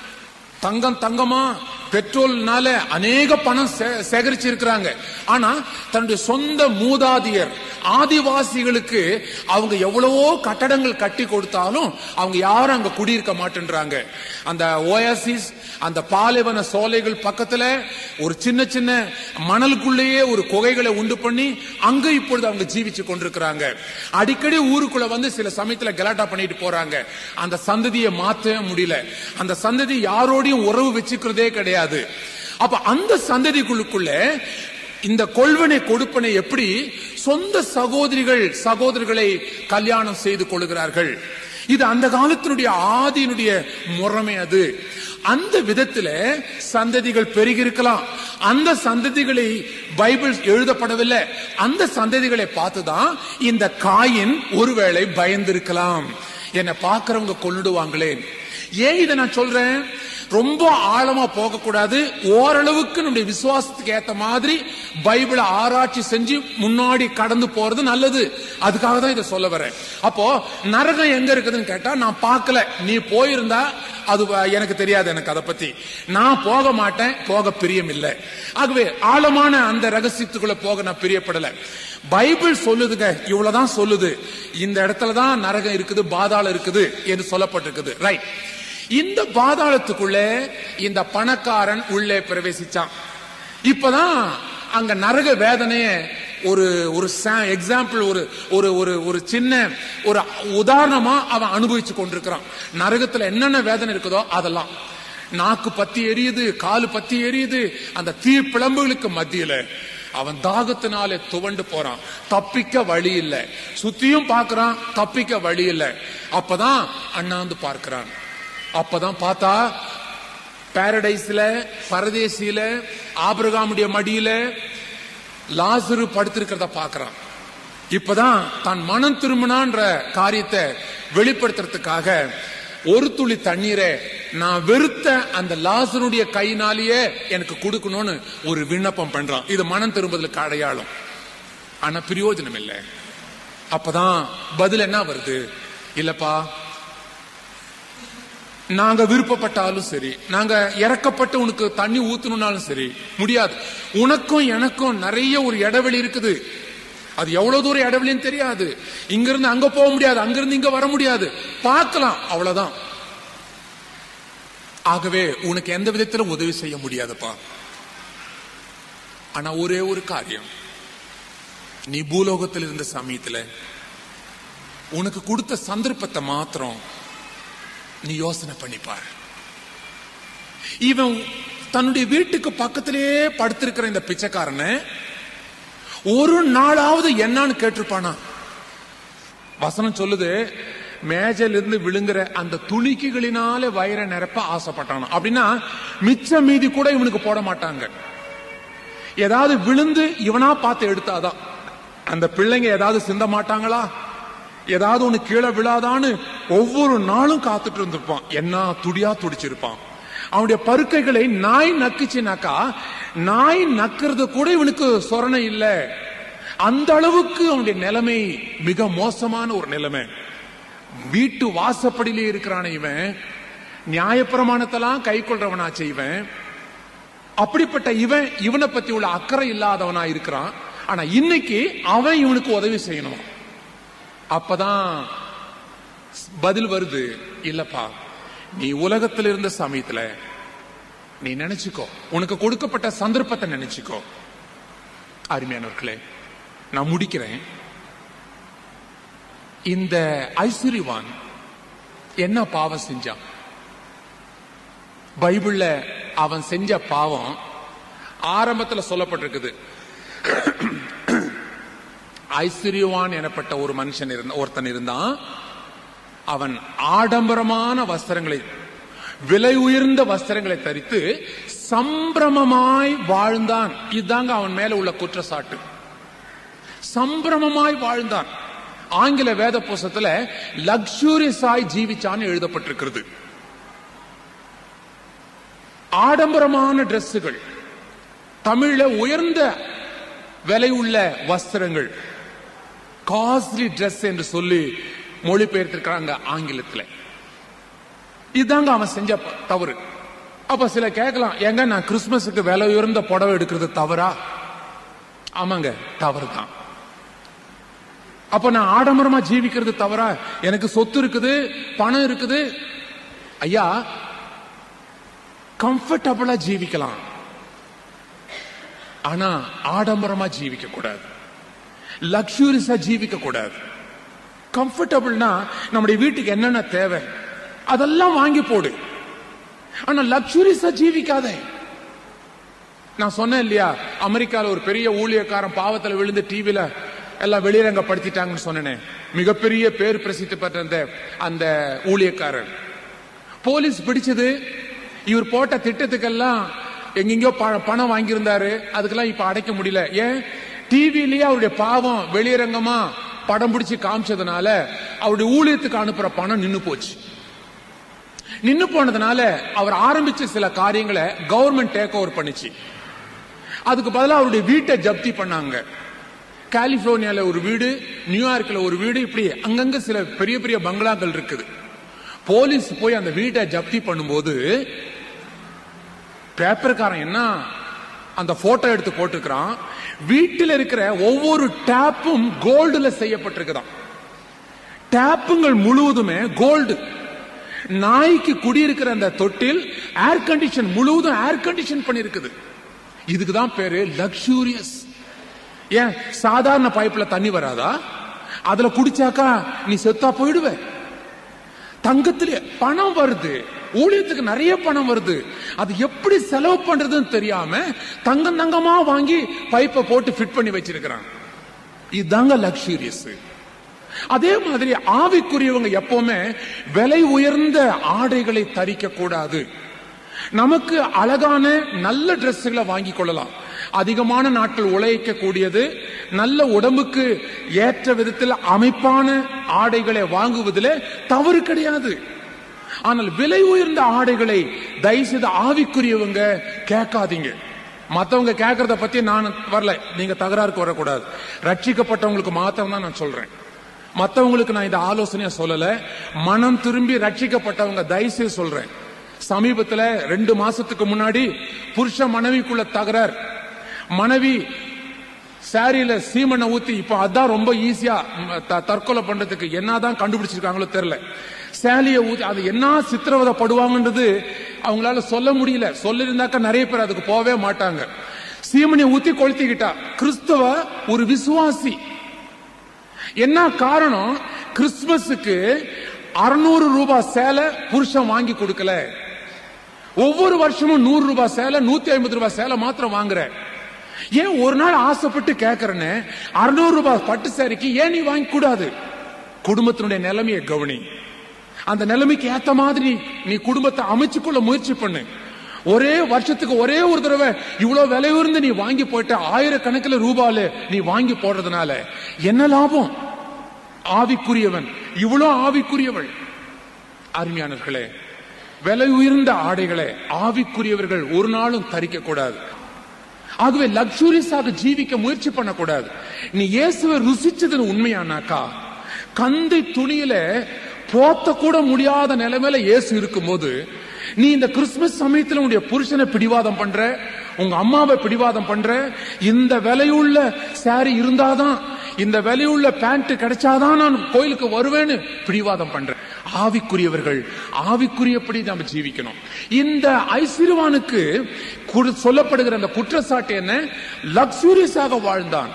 Speaker 1: தங்கமா பெட்ரோல்னால அநேக பணம் சேகரிச்சு இருக்கிறாங்க. ஆனா தன்னுடைய சொந்த மூதாதியர் ஆதிவாசிகளுக்கு அவங்க எவ்வளவோ கட்டடங்கள் கட்டி கொடுத்தாலும் அவங்க யாரும் அங்க குடியிருக்க மாட்டேன்றாங்க. அந்த ஓயாசிஸ், அந்த பாலைவன சோலைகள் பக்கத்துல ஒரு சின்ன சின்ன மணலுக்குள்ளேயே ஒரு குகைகளை உண்டு பண்ணி அங்க இப்பொழுது அவங்க ஜீவிச்சு கொண்டிருக்கிறாங்க. அடிக்கடி ஊருக்குள்ள வந்து சில சமயத்துல கலாட்டா பண்ணிட்டு போறாங்க. அந்த சந்ததியை மாற்றவே முடியல. அந்த சந்ததி யாரோடையும் உறவு வச்சுக்கிறதே கிடையாது. அப்ப அந்த சந்ததிக்குள்ளுக்குள்ள இந்த கொள்வனை கொடுப்பனை எப்படி சொந்த சகோதரிகளை கல்யாணம் செய்து கொள்கிறார்கள். இது அந்த காலத்தினுடைய ஆதியினுடைய முறைமை. அது அந்த விதத்துல சந்ததிகள் பெருகி இருக்கலாம். அந்த சந்ததிகளை பைபிள் எழுதப்படவில்லை. அந்த சந்ததிகளை பார்த்துதான் இந்த காயின் ஒருவேளை பயந்திருக்கலாம். என்னை பார்க்கிறவங்க கொன்னுடுவாங்களே. ஏன் இதை நான் சொல்றேன்? ரொம்ப ஆழமா போக கூடாது. ஓரளவுக்கு நம்முடைய விசுவாசத்துக்கு ஏத்த மாதிரி பைபிளை ஆராய்ச்சி செஞ்சு முன்னாடி கடந்து போறது நல்லது. அதுக்காக தான் இதை சொல்ல வரேன். அப்போ நரகம் எங்க இருக்குதுன்னு கேட்டா நான் பார்க்கல. நீ போயிருந்தா அது எனக்கு தெரியாது. எனக்கு அதை பத்தி நான் போக மாட்டேன், போக பிரியம் இல்லை. ஆகவே ஆழமான அந்த ரகசியத்துக்குள்ள போக நான் பிரியப்படல. பைபிள் சொல்லுதுங்க, இவ்வளவுதான் சொல்லுது. இந்த இடத்துலதான் நரகம் இருக்குது, பாதாளம் இருக்குது என்று சொல்லப்பட்டிருக்குது. ரைட். இந்த பாதாளத்துக்குள்ள இந்த பணக்காரன் உள்ளே பிரவேசிச்சான். இப்பதான் அங்க நரக வேதனைய ஒரு எக்ஸாம்பிள், ஒரு சின்ன ஒரு உதாரணமா அவன் அனுபவிச்சு கொண்டிருக்கிறான். நரகத்துல என்னென்ன வேதனை இருக்குதோ அதெல்லாம். நாக்கு பத்தி எரியுது, காலு பத்தி எரியுது. அந்த தீ பிளம்புகளுக்கு மத்தியில அவன் தாகத்தினாலே துவண்டு போறான். தப்பிக்க வழி இல்லை. சுத்தியும் பார்க்கிறான், தப்பிக்க வழி இல்லை. அப்பதான் அண்ணாந்து பார்க்கிறான். அப்பதான் பார்த்தா பாரடைஸ்ல, பரதேசியில, ஆபிரகாமுடைய மடியில லாசரு படுத்திருக்கிறத பார்க்கிறான். இப்பதான் தான் மனம் திரும்பினான்ற காரியத்தை வெளிப்படுத்துறதுக்காக ஒரு துளி தண்ணீரை நான் வெறுத்த அந்த லாசருடைய கையினாலேயே எனக்கு கொடுக்கணும்னு ஒரு விண்ணப்பம் பண்றான். இது மனம் திரும்புதலுக்கு அடையாளம். ஆனா பிரயோஜனம் இல்லை. அப்பதான் பதில் என்ன வருது? இல்லப்பா, நாங்க விருப்பப்பட்டாலும் சரி, நாங்க இறக்கப்பட்டு உனக்கு தண்ணி ஊத்தணும்னாலும் சரி முடியாது. உனக்கும் எனக்கும் நிறைய ஒரு இடைவெளி இருக்குது. அது எவ்வளவு தூரம் இடைவெளின்னு தெரியாது. இங்க இருந்து அங்க போக முடியாது, அங்கிருந்து இங்க வர முடியாது. பார்க்கலாம், அவ்வளவுதான். ஆகவே உனக்கு எந்த விதத்திலும் உதவி செய்ய முடியாதுப்பா. ஆனா ஒரே ஒரு காரியம், நீ பூலோகத்தில் இருந்த சமயத்துல உனக்கு கொடுத்த சந்தர்ப்பத்தை மாத்திரம் நீ யோசனை பண்ணிப்பார். இவன் தன்னுடைய வீட்டுக்கு பக்கத்திலேயே படுத்திருக்கிற இந்த பிச்சைக்காரனை ஒரு நாளாவது என்னன்னு கேட்டிருப்பானா? வசனம் சொல்லுது, மேஜையில இருந்து விழுங்குற அந்த துணிக்கைகளினால வயிறை நிரப்ப ஆசைப்பட்டானா. அப்படின்னா மிச்ச மீதி கூட இவனுக்கு போட மாட்டாங்க. ஏதாவது விழுந்து இவனா பார்த்து எடுத்தாதான். அந்த பிள்ளைங்க ஏதாவது சிந்த மாட்டாங்களா, ஏதாவது ஒண்ணு கீழே விழாதான்னு ஒவ்வொரு நாளும் காத்துட்டு இருந்திருப்பான். என்ன துடியா துடிச்சிருப்பான். அவனுடைய பருக்கைகளை நாய் நக்குச்சுனாக்கா நாய் நக்கிறது கூட இவனுக்கு சொரணை இல்லை. அந்த அளவுக்கு அவனுடைய நிலைமை மிக மோசமான ஒரு நிலைமை. வீட்டு வாசப்படியிலே இருக்கிறான இவன், நியாயப்பிரமாணத்தெல்லாம் கை கொள்றவனா செய்வன். அப்படிப்பட்ட இவனை பத்தி உள்ள அக்கறை இல்லாதவனா இருக்கிறான். ஆனா இன்னைக்கு அவன் இவனுக்கு உதவி செய்யணும். அப்பதான் பதில் வருது, இல்லப்பா, நீ உலகத்தில் இருந்த சமயத்துல நீ நினைச்சுக்கோ, உனக்கு கொடுக்கப்பட்ட சந்தர்ப்பத்தை நினைச்சுக்கோ. அருமையானவர்களே, நான் முடிக்கிறேன். இந்த ஐஸ்வர்யவான் என்ன பாவம் செஞ்சான்? பைபிள்ல அவன் செஞ்ச பாவம் ஆரம்பத்தில் சொல்லப்பட்டிருக்குது. ஐஸ்வர்யவான் எனப்பட்ட ஒரு மனுஷன் ஒருத்தன் இருந்தான். அவன் ஆடம்பரமான வஸ்திரங்களை, விலை உயர்ந்த வஸ்திரங்களை தரித்து சம்பிரமமாய் வாழ்ந்தான். இதுதாங்க அவன் மேல உள்ள குற்றச்சாட்டு. சம்பிரமமாய் வாழ்ந்தான். ஆங்கில வேத புஸ்தகத்துல லக்ஸூரியஸாய் ஜீவிச்சான்னு எழுதப்பட்டிருக்கிறது. ஆடம்பரமான டிரெஸ்ஸுகள், தமிழ்ல உயர்ந்த விலை உள்ள வஸ்திரங்கள், காஸ்ட்லி டிரெஸ் என்று சொல்லி மொழிபெயர்த்திருக்கிறாங்க ஆங்கிலத்தில். இதுதாங்க அவன் செஞ்ச தவறு. அப்ப சில கேட்கலாம், ஏங்க நான் கிறிஸ்துமஸுக்கு விலை உயர்ந்த புடவை எடுக்கிறது தவறா? ஆமாங்க, தவறு தான். அப்ப நான் ஆடம்பரமா ஜீவிக்கிறது தவறா? எனக்கு சொத்து இருக்குது, பணம் இருக்குது. ஐயா, கம்ஃபர்டபுளா ஜீவிக்கலாம், ஆனா ஆடம்பரமா ஜீவிக்க கூடாது, லக்ஸூரியஸா ஜீவிக்க கூடாது. கம்ஃபர்டபுள்னா நம்முடைய வீட்டுக்கு என்னென்ன தேவை அதெல்லாம் வாங்கி போடு, ஆனா லக்ஸூரியஸா ஜீவிக்காதே. நான் சொன்னேன் இல்லையா, அமெரிக்கால ஒரு பெரிய ஊழியக்காரன் பாவத்துல விழுந்து டிவில எல்லாம் வெளிரங்கப்படுத்திட்டாங்கன்னு சொன்னேன். மிகப்பெரிய பேர் பிரசித்தி பெற்ற அந்த ஊழியக்காரர் போலீஸ் பிடிச்சது. இவர் போட்ட திட்டத்துக்கெல்லாம் எங்கெங்கயோ பணம் வாங்கியிருந்தாரு, அதுக்கெல்லாம் இப்ப அடைக்க முடியல. ஏன்? டிவிலேயே அவருடைய பாவம் வெளியரங்கமா படம் பிடிச்சு காமிச்சதுனால அவருடைய ஊழியத்துக்கு அனுப்புற பணம் நின்னு போச்சு. நின்னு போனதுனால அவர் ஆரம்பிச்ச சில காரியங்களை கவர்மெண்ட் டேக் ஓவர் பண்ணிச்சு. அதுக்கு பதிலாக அவருடைய வீட்டை ஜப்தி பண்ணாங்க. கலிபோர்னியால ஒரு வீடு, நியூயார்க்ல ஒரு வீடு, இப்படி அங்கங்க சில பெரிய பெரிய பங்களாக்கள் இருக்குது. போலீஸ் போய் அந்த வீட்டை ஜப்தி பண்ணும்போது பேப்பர்காரன் என்ன அந்த போட்டோ எடுத்து போட்டுக்கிறான். வீட்டில் இருக்கிற ஒவ்வொரு டேப்பும் கோல்டுல செய்யப்பட்டிருக்குதான். டேப்புங்கள் முழுவதுமே கோல்டு. நாய்க்கு குடியிருக்கிற அந்த தொட்டில் ஏர் கண்டிஷன் முழுவதும் ஏர் கண்டிஷன் பண்ணிருக்குது. இதுக்குதான் பேரு லக்ஸூரியஸ். ஏன் சாதாரண பைப்ல தண்ணி வராதா? அதுல குடிச்சாக்கா நீ செத்தா போயிடுவ. தங்கத்திலே பணம் வருது, ஊழியத்துக்கு நிறைய பணம் வருது, அது எப்படி செலவு பண்றதுன்னு தெரியாம தங்கம் தங்கமா வாங்கி பைப்பை போட்டு ஃபிட் பண்ணி வச்சிருக்கிறாங்க. இதுதாங்க லக்ஸூரியஸ். அதே மாதிரி ஆவிக்குரியவங்க எப்பவுமே விலை உயர்ந்த ஆடைகளை தரிக்க கூடாது. நமக்கு அழகான நல்ல டிரெஸ்களை வாங்கி கொள்ளலாம், அதிகமான நாட்கள் உழைக்க கூடியது, நல்ல உடம்புக்கு ஏற்ற விதத்தில் அமைப்பான ஆடைகளை வாங்குவதில் தவறு கிடையாது. ஆனால் விலை உயர்ந்த ஆடைகளை தயவுசெய்து ஆவிக்குரியவங்க கேட்காதீங்க. மத்தவங்க கேட்கறத பத்தி நான் வரல, நீங்க தகராறுக்கு வரக்கூடாது. ரட்சிக்கப்பட்டவங்களுக்கு மாத்திரம் தான் நான் சொல்றேன், மத்தவங்களுக்கு நான் இந்த ஆலோசனையா சொல்லல. மனம் திரும்பி ரட்சிக்கப்பட்டவங்க தயவுசெய்து சொல்றேன். சமீபத்துல 2 மாசத்துக்கு முன்னாடி புருஷ மனைவிக்குள்ள தகராறு. மனைவி சாரியில சீமனை ஊத்தி, இப்ப அதான் ரொம்ப ஈஸியா தற்கொலை பண்றதுக்கு என்னதான் கண்டுபிடிச்சிருக்காங்களோ தெரியல. சேலிய ஊத்தி அது என்ன சித்திரவதைப்படுவாங்கன்றது அவங்களால சொல்ல முடியல. சொல்லிருந்தாக்கா நிறைய பேர் அதுக்கு போவே மாட்டாங்க. சீமனை ஊத்தி கொளுத்திக்கிட்டா. கிறிஸ்தவ ஒரு விசுவாசி. என்ன காரணம்? கிறிஸ்துமஸுக்கு 600 ரூபாய் சேலை புருஷன் வாங்கி கொடுக்கல. ஒவ்வொரு வருஷமும் 100 ரூபாய் சேலை, 150 ரூபாய் சேலை மாத்திரம் வாங்குற. ஏன் ஒரு நாள் ஆசைப்பட்டு கேட்கறேன்னு 600 ரூபாய் பட்டு சேரிக்கு ஏன் நீ வாங்கி கூடாது? குடும்பத்தினுடைய நிலைமையை கவனி. அந்த நிலைமைக்கு ஏத்த மாதிரி நீ குடும்பத்தை அமைச்சுக்கொள்ள முயற்சி பண்ணு. ஒரே வருஷத்துக்கு ஒரே ஒரு தடவை இவ்வளவு விலை உயர்ந்து நீ வாங்கி போயிட்ட, 1000 கணக்கில் ரூபாயில நீ வாங்கி போடுறதுனால என்ன லாபம்? ஆவிக்குரியவன் இவ்வளவு ஆவிக்குரியவள். அருமையானவர்களே, விலை உயர்ந்த ஆடைகளை ஆவிக்குரியவர்கள் ஒரு நாளும் தரிக்க கூடாது. ஆகவே லக்ஸூரியஸாக ஜீவிக்க முயற்சி பண்ணக்கூடாது. நீ இயேசுவை ருசிச்சது உண்மையானாக்கா, கந்தை துணியில போத்த கூட முடியாத நிலைமையில இயேசு இருக்கும் போது, நீ இந்த கிறிஸ்துமஸ் சமயத்தில் உன்னுடைய புருஷனை பிடிவாதம் பண்ற, உங்க அம்மாவை பிடிவாதம் பண்ற, இந்த விலையுள்ள சாரி இருந்தாதான், இந்த விலையுள்ள பேண்ட் கிடைச்சாதான் நான் கோயிலுக்கு வருவேன்னு பிடிவாதம் பண்ற. ஆவிக்குரியவர்கள் ஆவிக்குரியபடி நாம் ஜீவிக்கணும். இந்த ஐஸ்வர்யவானுக்கு சொல்லப்படுகிற அந்த குற்றச்சாட்டு என்ன? லக்ஸூரியஸாக வாழ்ந்தான்,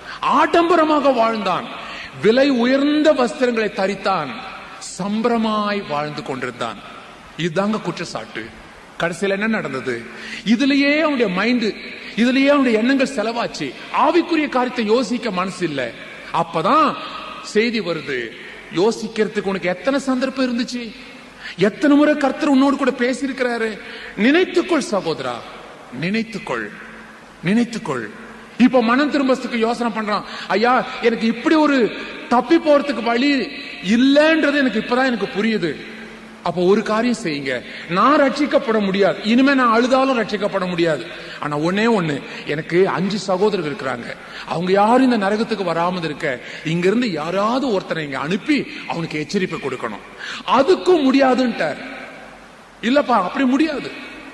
Speaker 1: ஆடம்பரமாக வாழ்ந்தான், விலை உயர்ந்த வஸ்திரங்களை தரித்தான், சம்பிரமாய் வாழ்ந்து கொண்டிருந்தான். இதுதாங்க குற்றச்சாட்டு. கடைசியில் என்ன நடந்தது? இதுலயே அவனுடைய மைண்ட், இதுலயே அவனுடைய எண்ணங்கள் செலவாச்சு. ஆவிக்குரிய காரியத்தை யோசிக்க மனசு இல்ல. அப்பதான் செய்தி வருது, யோசிக்கிறதுக்கு உனக்கு எத்தனை சந்தர்ப்பம் இருந்துச்சு? எத்தனை முறை கர்த்தர் உன்னோடு கூட பேசி இருக்கிறாரு? நினைத்துக்கொள் சகோதரா, நினைத்துக்கொள், நினைத்துக்கொள். இப்ப மனம் திரும்பத்துக்கு யோசனை பண்றான். ஐயா, எனக்கு இப்படி ஒரு தப்பி போறதுக்கு வழி இல்லைன்றது எனக்கு இப்பதான் எனக்கு புரியுது. அப்ப ஒரு காரியம் செய்யுங்க. நான் ரட்சிக்கப்பட முடியாது, இனிமே நான் அழுதாலும் ரட்சிக்கப்பட முடியாது. ஆனா ஒன்னே ஒண்ணு, எனக்கு 5 சகோதரர்கள் இருக்கிறாங்க. அவங்க யாரும் இந்த நரகத்துக்கு வராமல் இருக்க இங்க இருந்து யாராவது ஒருத்தனை இங்க அனுப்பி அவனுக்கு எச்சரிப்பை கொடுக்கணும். அதுக்கும் முடியாதுன்ட்டார். இல்லப்பா அப்படி முடியாது.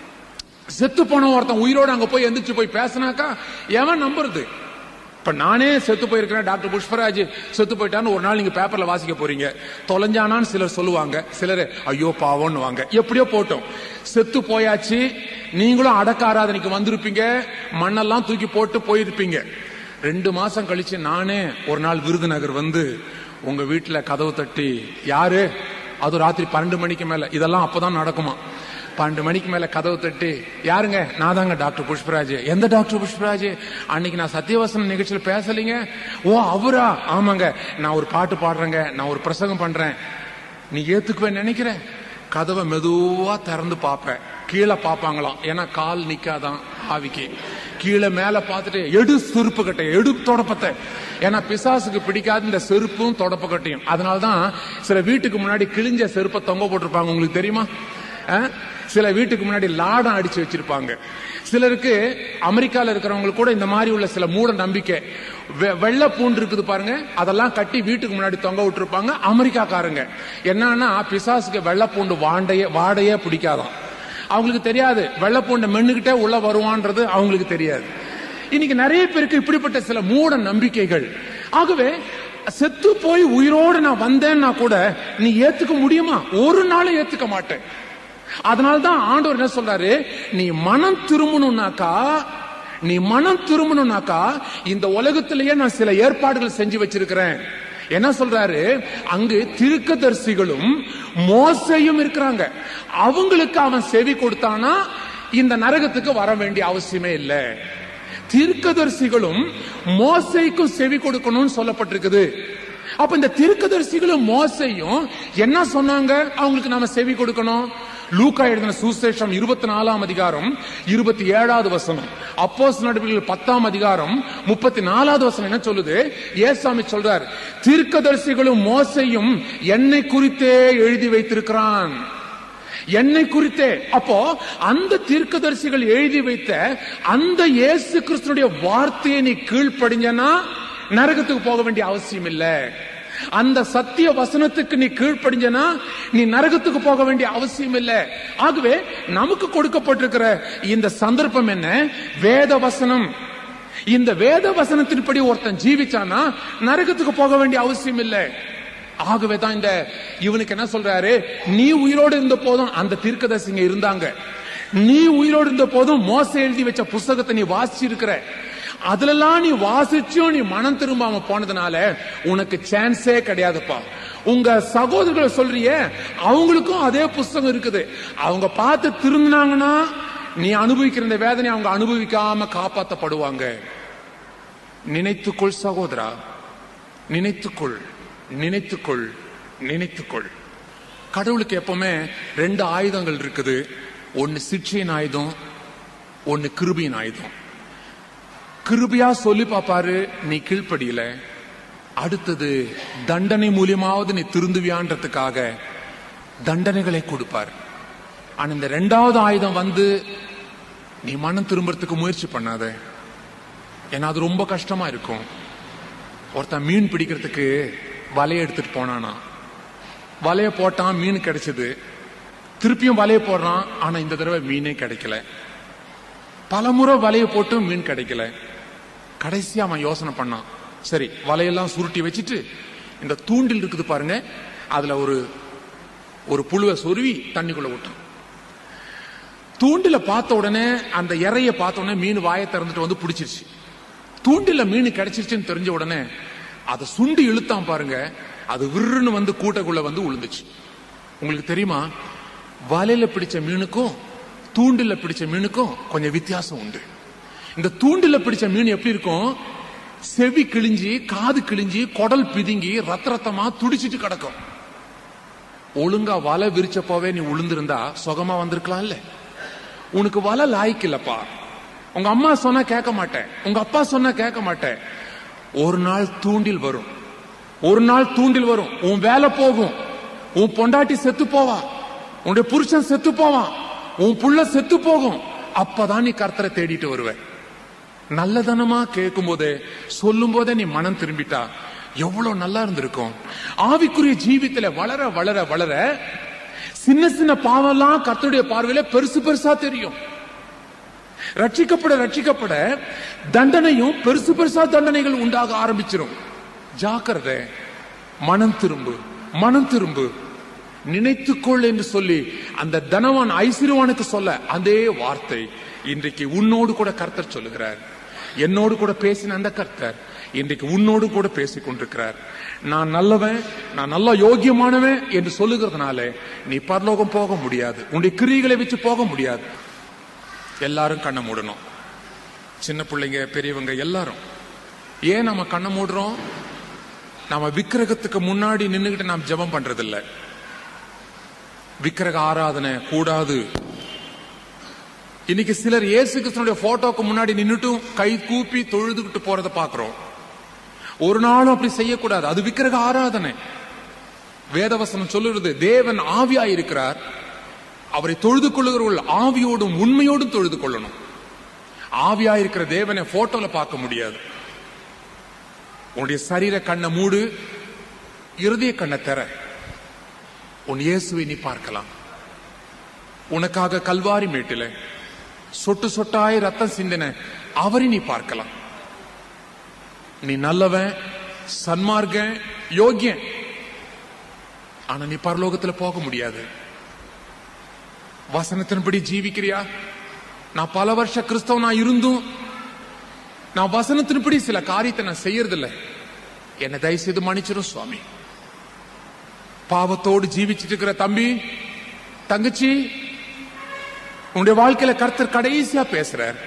Speaker 1: செத்து போன ஒருத்தன் உயிரோடு அங்க போய் எந்திரிச்சு போய் பேசினாக்கா எவன் நம்புறது? இப்ப நானே செத்து போயிருக்கிறேன், டாக்டர் புஷ்பராஜ் செத்து போயிட்டான்னு ஒரு நாள் நீங்க பேப்பர்ல வாசிக்க போறீங்க. தொலைஞ்சானான்னு சிலர் சொல்லுவாங்க, சிலர் ஐயோ பாவம்னு வாங்க. எப்படியோ போட்டோம், செத்து போயாச்சு. நீங்களும் அடக்க ஆராதனைக்கு வந்திருப்பீங்க, மண்ணெல்லாம் தூக்கி போட்டு போயிருப்பீங்க. 2 மாசம் கழிச்சு நானே ஒரு நாள் விருதுநகர் வந்து உங்க வீட்டுல கதவு தட்டி, யாரு, அது ராத்திரி 12 மணிக்கு மேல, இதெல்லாம் அப்பதான் நடக்குமா, 12 மணிக்கு மேல கதவு தட்டி, யாருங்க? நான் தாங்க டாக்டர் புஷ்பராஜ். எந்த டாக்டர் புஷ்பராஜ்? அன்னைக்கு நான் சத்தியவசன நிகழ்ச்சியில் பேசலீங்க. ஓ அவரா? ஆமாங்க, நான் ஒரு பாட்டு பாடுறேங்க, நான் ஒரு பிரசங்கம் பண்றேன். நீ ஏத்துக்குவேன்னு நினைக்கிறேன். கதவை மெதுவா திறந்து பார்ப்பேன். கீழே பார்ப்பாங்களாம், ஏன்னா கால் நிக்காதான் ஆவிக்கு. கீழே மேல பார்த்துட்டு எடு செருப்பு கட்டை, எடு தொடப்பத்தை. ஏன்னா பிசாசுக்கு பிடிக்காது இந்த செருப்பும் தொடப்ப கட்டையும். அதனாலதான் சில வீட்டுக்கு முன்னாடி கிழிஞ்ச செருப்பை தொங்க போட்டிருப்பாங்க. உங்களுக்கு தெரியுமா? சில வீட்டுக்கு முன்னாடி லாடம் அடிச்சு வச்சிருப்பாங்க. சிலருக்கு அமெரிக்கால இருக்கிறவங்களுக்கு கூட இந்த மாதிரி உள்ள சில மூட நம்பிக்கை, வெள்ளை பூண்டு இருக்குது பாருங்க, அதெல்லாம் கட்டி வீட்டுக்கு முன்னாடி தொங்க விட்டுருப்பாங்க. அமெரிக்காக்காரங்க என்னன்னா, பிசாசுக்கு வெள்ளை பூண்டு வாடையே பிடிக்காதான். அவங்களுக்கு தெரியாது, வெள்ளை பூண்டை மென்னுகிட்டே உள்ள வருவான்றது அவங்களுக்கு தெரியாது. இன்னைக்கு நிறைய பேருக்கு இப்படிப்பட்ட சில மூட நம்பிக்கைகள். ஆகவே செத்து போய் உயிரோடு நான் வந்தேன்னா கூட நீ ஏத்துக்க முடியுமா? ஒரு நாள் ஏத்துக்க மாட்டேன். அதனால்தான் ஆண்டவர் என்ன சொல்றாரு, நீ மனம் திரும்பணும்னாக்கா இந்த உலகத்திலேயே நான் சில ஏற்பாடுகள் செஞ்சு வச்சிருக்கிறேன். என்ன சொல்றாரு, அங்கு தீர்க்கதரிசிகளும் மோசேயும் இருக்கிறாங்க. அவங்களுக்கு அவன் செவி கொடுத்தானா இந்த நரகத்துக்கு வர வேண்டிய அவசியமே இல்லை. தீர்க்கதரிசிகளும் மோசேக்கும் செவி கொடுக்கணும்னு சொல்லப்பட்டிருக்குது. அப்ப இந்த தீர்க்கதரிசிகளும் மோசேயும் என்ன சொன்னாங்க? அவங்களுக்கு நாம செவி கொடுக்கணும். லூக்கா எழுதின சுவிசேஷம் 24ஆம் அதிகாரம் 27வது வசனம், அப்போஸ்தலர் நடவடிக்கைகள் 10ஆம் அதிகாரம் 34வது வசனம் என்ன சொல்லுது? இயேசுசாமி சொல்றார், தீர்க்கதரிசிகளும் மோசேயும் என்னை குறித்தே எழுதி வைத்திருக்கிறான். என்னை குறித்தே. அப்போ அந்த தீர்க்கதரிசிகள் எழுதி வைத்த அந்த இயேசு கிறிஸ்துனுடைய வார்த்தையை நீ கீழ்ப்படிஞ்சனா நரகத்துக்கு போக வேண்டிய அவசியம் இல்லை. அந்த சத்திய வசனத்துக்கு நீ கீழ்ப்படிஞ்சனா நீ நரகத்துக்கு போக வேண்டிய அவசியம் இல்லை. ஆகவே நமக்கு கொடுக்கப்பட்டிருக்கிற இந்த சந்தர்ப்பம் என்ன? வேத வசனம். இந்த வேத வசனத்தின்படி ஒருத்தன் ஜீவிச்சானா நரகத்துக்கு போக வேண்டிய அவசியம் இல்லை. ஆகவே தான் இந்த இவனுக்கு என்ன சொல்றாரு? நீ உயிரோடு இருந்த போதும் அந்த தீர்க்கதரிசிங்க இருந்தாங்க. நீ உயிரோடு இருந்த போதும் மோசே எழுதி வச்ச புஸ்தகத்தை நீ வாசிச்சு இருக்கிற. அதுலலாம் நீ வாசிச்சும் நீ மனம் திரும்பாம போனதுனால உனக்கு சான்ஸே கிடையாதுப்பா. உங்க சகோதரர்களை சொல்றிய, அவங்களுக்கும் அதே புஸ்தகம் இருக்குது. அவங்க பார்த்து திருந்தினாங்கன்னா நீ அனுபவிக்கிற இந்த வேதனை அவங்க அனுபவிக்காம காப்பாற்றப்படுவாங்க. நினைத்துக்கொள் சகோதரா, நினைத்துக்கொள், நினைத்துக்கொள், நினைத்துக்கொள். கடவுளுக்கு எப்பவுமே 2 ஆயுதங்கள் இருக்குது. ஒன்னு சிக்ஷையின் ஆயுதம், ஒன்னு கிருபையின் ஆயுதம். கிருபையா சொல்லி பாப்பாரு, நீ கீழ்ப்படியல. அடுத்தது தண்டனை மூலியமாவது நீ திருந்துவியான்றதுக்காக தண்டனைகளை கொடுப்பார். ஆனா இந்த 2வது ஆயுதம் வந்து நீ மனம் திரும்புறதுக்கு முயற்சி பண்ணாத. ஏன்னா அது ரொம்ப கஷ்டமா இருக்கும். ஒருத்தன் மீன் பிடிக்கிறதுக்கு வலையை எடுத்துட்டு போனானா, வலைய போட்டான், மீன் கிடைச்சது. திருப்பியும் வலைய போடுறான், ஆனா இந்த தடவை மீனே கிடைக்கல. பலமுறை வலைய போட்டு மீன் கிடைக்கல. கடைசியா அவன் யோசனை பண்ணான், சரி வலையெல்லாம் சுருட்டி வச்சுட்டு இந்த தூண்டில் இருக்குது பாருங்க, அதுல ஒரு புழுவை சொருவி தண்ணிக்குள்ள விட்டான். தூண்டில பார்த்த உடனே, அந்த இறைய பார்த்த உடனே மீன் வாயை திறந்துட்டு வந்து பிடிச்சிருச்சு. தூண்டில மீன் கிடைச்சிருச்சுன்னு தெரிஞ்ச உடனே அதை சுண்டி இழுத்தான் பாருங்க, அது விருன்னு வந்து கூட்டக்குள்ள வந்து விழுந்துச்சு. உங்களுக்கு தெரியுமா, வலையில பிடிச்ச மீனுக்கும் தூண்டில பிடிச்ச மீனுக்கும் கொஞ்சம் வித்தியாசம் உண்டு. இந்த தூண்டில பிடிச்ச மீன் எப்படி இருக்கும்? செவி கிழிஞ்சி, காது கிழிஞ்சி, குடல் பிதுங்கி ரத்த ரத்தமா துடிச்சிட்டு கிடக்கும். ஒழுங்கா வலை விரிச்சப்போவே நீ உளுந்திருந்தா சுகமா வந்திருக்கலாம் இல்ல? உனக்கு வலை லாய்க்கில்லப்பா. உங்க அம்மா சொன்னா கேட்க மாட்டேன், உங்க அப்பா சொன்னா கேட்க மாட்டேன். ஒரு நாள் தூண்டில் வரும், ஒரு நாள் தூண்டில் வரும். உன் வேலை போகும், உன் பொண்டாட்டி செத்து போவா, உன்னுடைய புருஷன் செத்து போவான், உன் புள்ள செத்து போகும். அப்பதான் நீ கர்த்தரை தேடிட்டு வருவ. நல்லதனமா கேட்கும் போதே, சொல்லும் போதே நீ மனம் திரும்பிட்டா எவ்வளவு நல்லா இருந்திருக்கும். ஆவிக்குரிய ஜீவித்துல வளர வளர வளர சின்ன சின்ன பாவம்லாம் கர்த்தருடைய பார்வையில பெருசு பெருசா தெரியும். ரட்சிக்கப்பட ரட்சிக்கப்பட தண்டனையும் பெருசு பெருசா தண்டனைகள் உண்டாக ஆரம்பிச்சிடும். ஜாக்கிரதை, மனம் திரும்பு, மனம் திரும்பு, நினைத்துக்கொள் என்று சொல்லி அந்த தனவான் ஐஸ்வர்யவானுக்கு சொல்ல அதே வார்த்தை இன்றைக்கு உன்னோடு கூட கர்த்தர் சொல்லுகிறார். என்னோடு கூட பேசின அந்த கர்த்தர் இன்றைக்கு உன்னோடு கூட பேசிக் கொண்டிருக்கிறார். நான் நல்லவன், நான் நல்ல யோகியமானவன் என்று சொல்லுகிறதுனால நீ பரலோகம் போக முடியாது, உன்னுடைய கிரியைகளை வச்சு போக முடியாது. எல்லாரும் கண்ணை மூடணும், சின்ன பிள்ளைங்க பெரியவங்க எல்லாரும். ஏன் நம்ம கண்ணை மூடுறோம்? நம்ம விக்கிரகத்துக்கு முன்னாடி நின்னுகிட்டு நாம் ஜெபம் பண்றது இல்ல. விக்கிரக ஆராதனை கூடாது. இன்னைக்கு சிலர் இயேசு கிறிஸ்துவினுடைய போட்டோக்கு முன்னாடி நின்னுட்டும் கை கூப்பி தொழுதுகிட்டு போறதை பாக்குறோம். ஒரு நாளும் அப்படி செய்யக்கூடாது, அது விக்கிரக ஆராதனை. வேதவசனம் சொல்லுறது, தேவன் ஆவியாயிருக்கிறார், அவரை தொழுது கொள்ளுகிறவர்கள் ஆவியோடும் உண்மையோடும் தொழுது கொள்ளணும். ஆவியாயிருக்கிற தேவனை போட்டோல பார்க்க முடியாது. உன்னுடைய சரீர கண்ணை மூடு, இருதய கண்ணை திற, உன் இயேசுவை நீ பார்க்கலாம். உனக்காக கல்வாரி மேட்டில சொட்டு சொட்டாய் ரத்தம் சிந்தின அவரை நீ பார்க்கலாம். நீ நல்லவன், சன்மார்க்கன், யோகியன், ஆனா நீ பரலோகத்துல போக முடியாது. வசனத்தின்படி ஜீவிக்கிறியா? நான் பல வருஷ கிறிஸ்தவனா இருந்தும் நான் வசனத்தின்படி சில காரியத்தை நான் செய்யறதில்லை. என்னை தயவு செய்து மன்னிச்சிடும் சுவாமி. பாவத்தோடு ஜீவிச்சிட்டு இருக்கிற தம்பி, தங்கச்சி, உன்னுடைய வாழ்க்கையில கர்த்தர் கடைசியா பேசுறார்.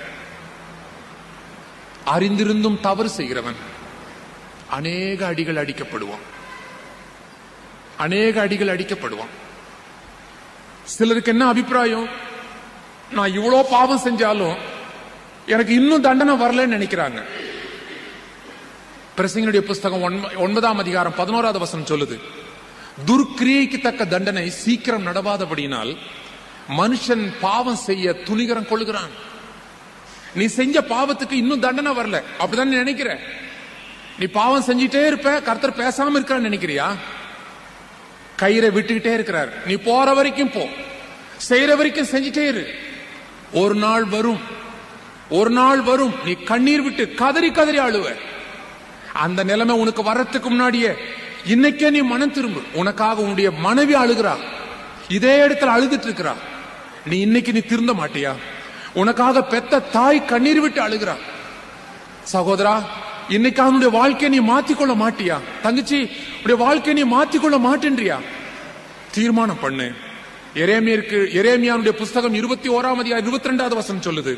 Speaker 1: அறிந்திருந்தும் தவறு செய்கிறவன் அநேக அடிகள் அடிக்கப்படுவான், அநேக அடிகள் அடிக்கப்படுவான். சிலருக்கு என்ன அபிப்பிராயம், நான் இவ்வளவு பாவம் செஞ்சாலும் எனக்கு இன்னும் தண்டனை வரலன்னு நினைக்கிறாங்க. பிரசங்கினுடைய புஸ்தகம் 9ஆம் அதிகாரம் 11வது வசனம் சொல்லுது, துர்க்கிரியைக்கு தக்க தண்டனை சீக்கிரம் நடவாதபடியினால் மனுஷன் பாவம் செய்ய துணிகரம் கொள்ளுகிறான். நீ செஞ்ச பாவத்துக்கு இன்னும் தண்டனை வரல, அப்படிதான் நினைக்கிற. நீ பாவம் செஞ்சிட்டே இருப்ப, கர்த்தர் பேசாம இருக்கிறான்னு நினைக்கிறியா? கயிறை விட்டுக்கிட்டே இருக்கிறார். நீ போற வரைக்கும் போ, செய்யற வரைக்கும் செஞ்சிட்டே இரு. ஒரு நாள் வரும், ஒரு நாள் வரும், நீ கண்ணீர் விட்டு கதறி கதறி அழுவ. அந்த நிலைமை உனக்கு வர்றதுக்கு முன்னாடியே இன்னைக்கே நீ மனம் திரும்பு. உனக்காக உன்னுடைய மனைவி அழுகிறா, இதே இடத்துல அழுதுட்டு இருக்கிறா. நீ இன்னைக்கு நீ திருந்த மாட்டியா? உனக்காக பெத்த தாய் கண்ணீர் விட்டு அழுகிறா. சகோதரா, இன்னைக்கு அவனுடைய வாழ்க்கையை நீ மாத்திக்கொள்ள மாட்டியா? தங்கச்சி, உடைய வாழ்க்கையை நீ மாத்திக்கொள்ள மாட்டேன்றியா? தீர்மானம் பண்ணு. எரேமியாவுடைய புஸ்தகம் 21ஆம் அதிகாரம் 22வது வசனம் சொல்லுது,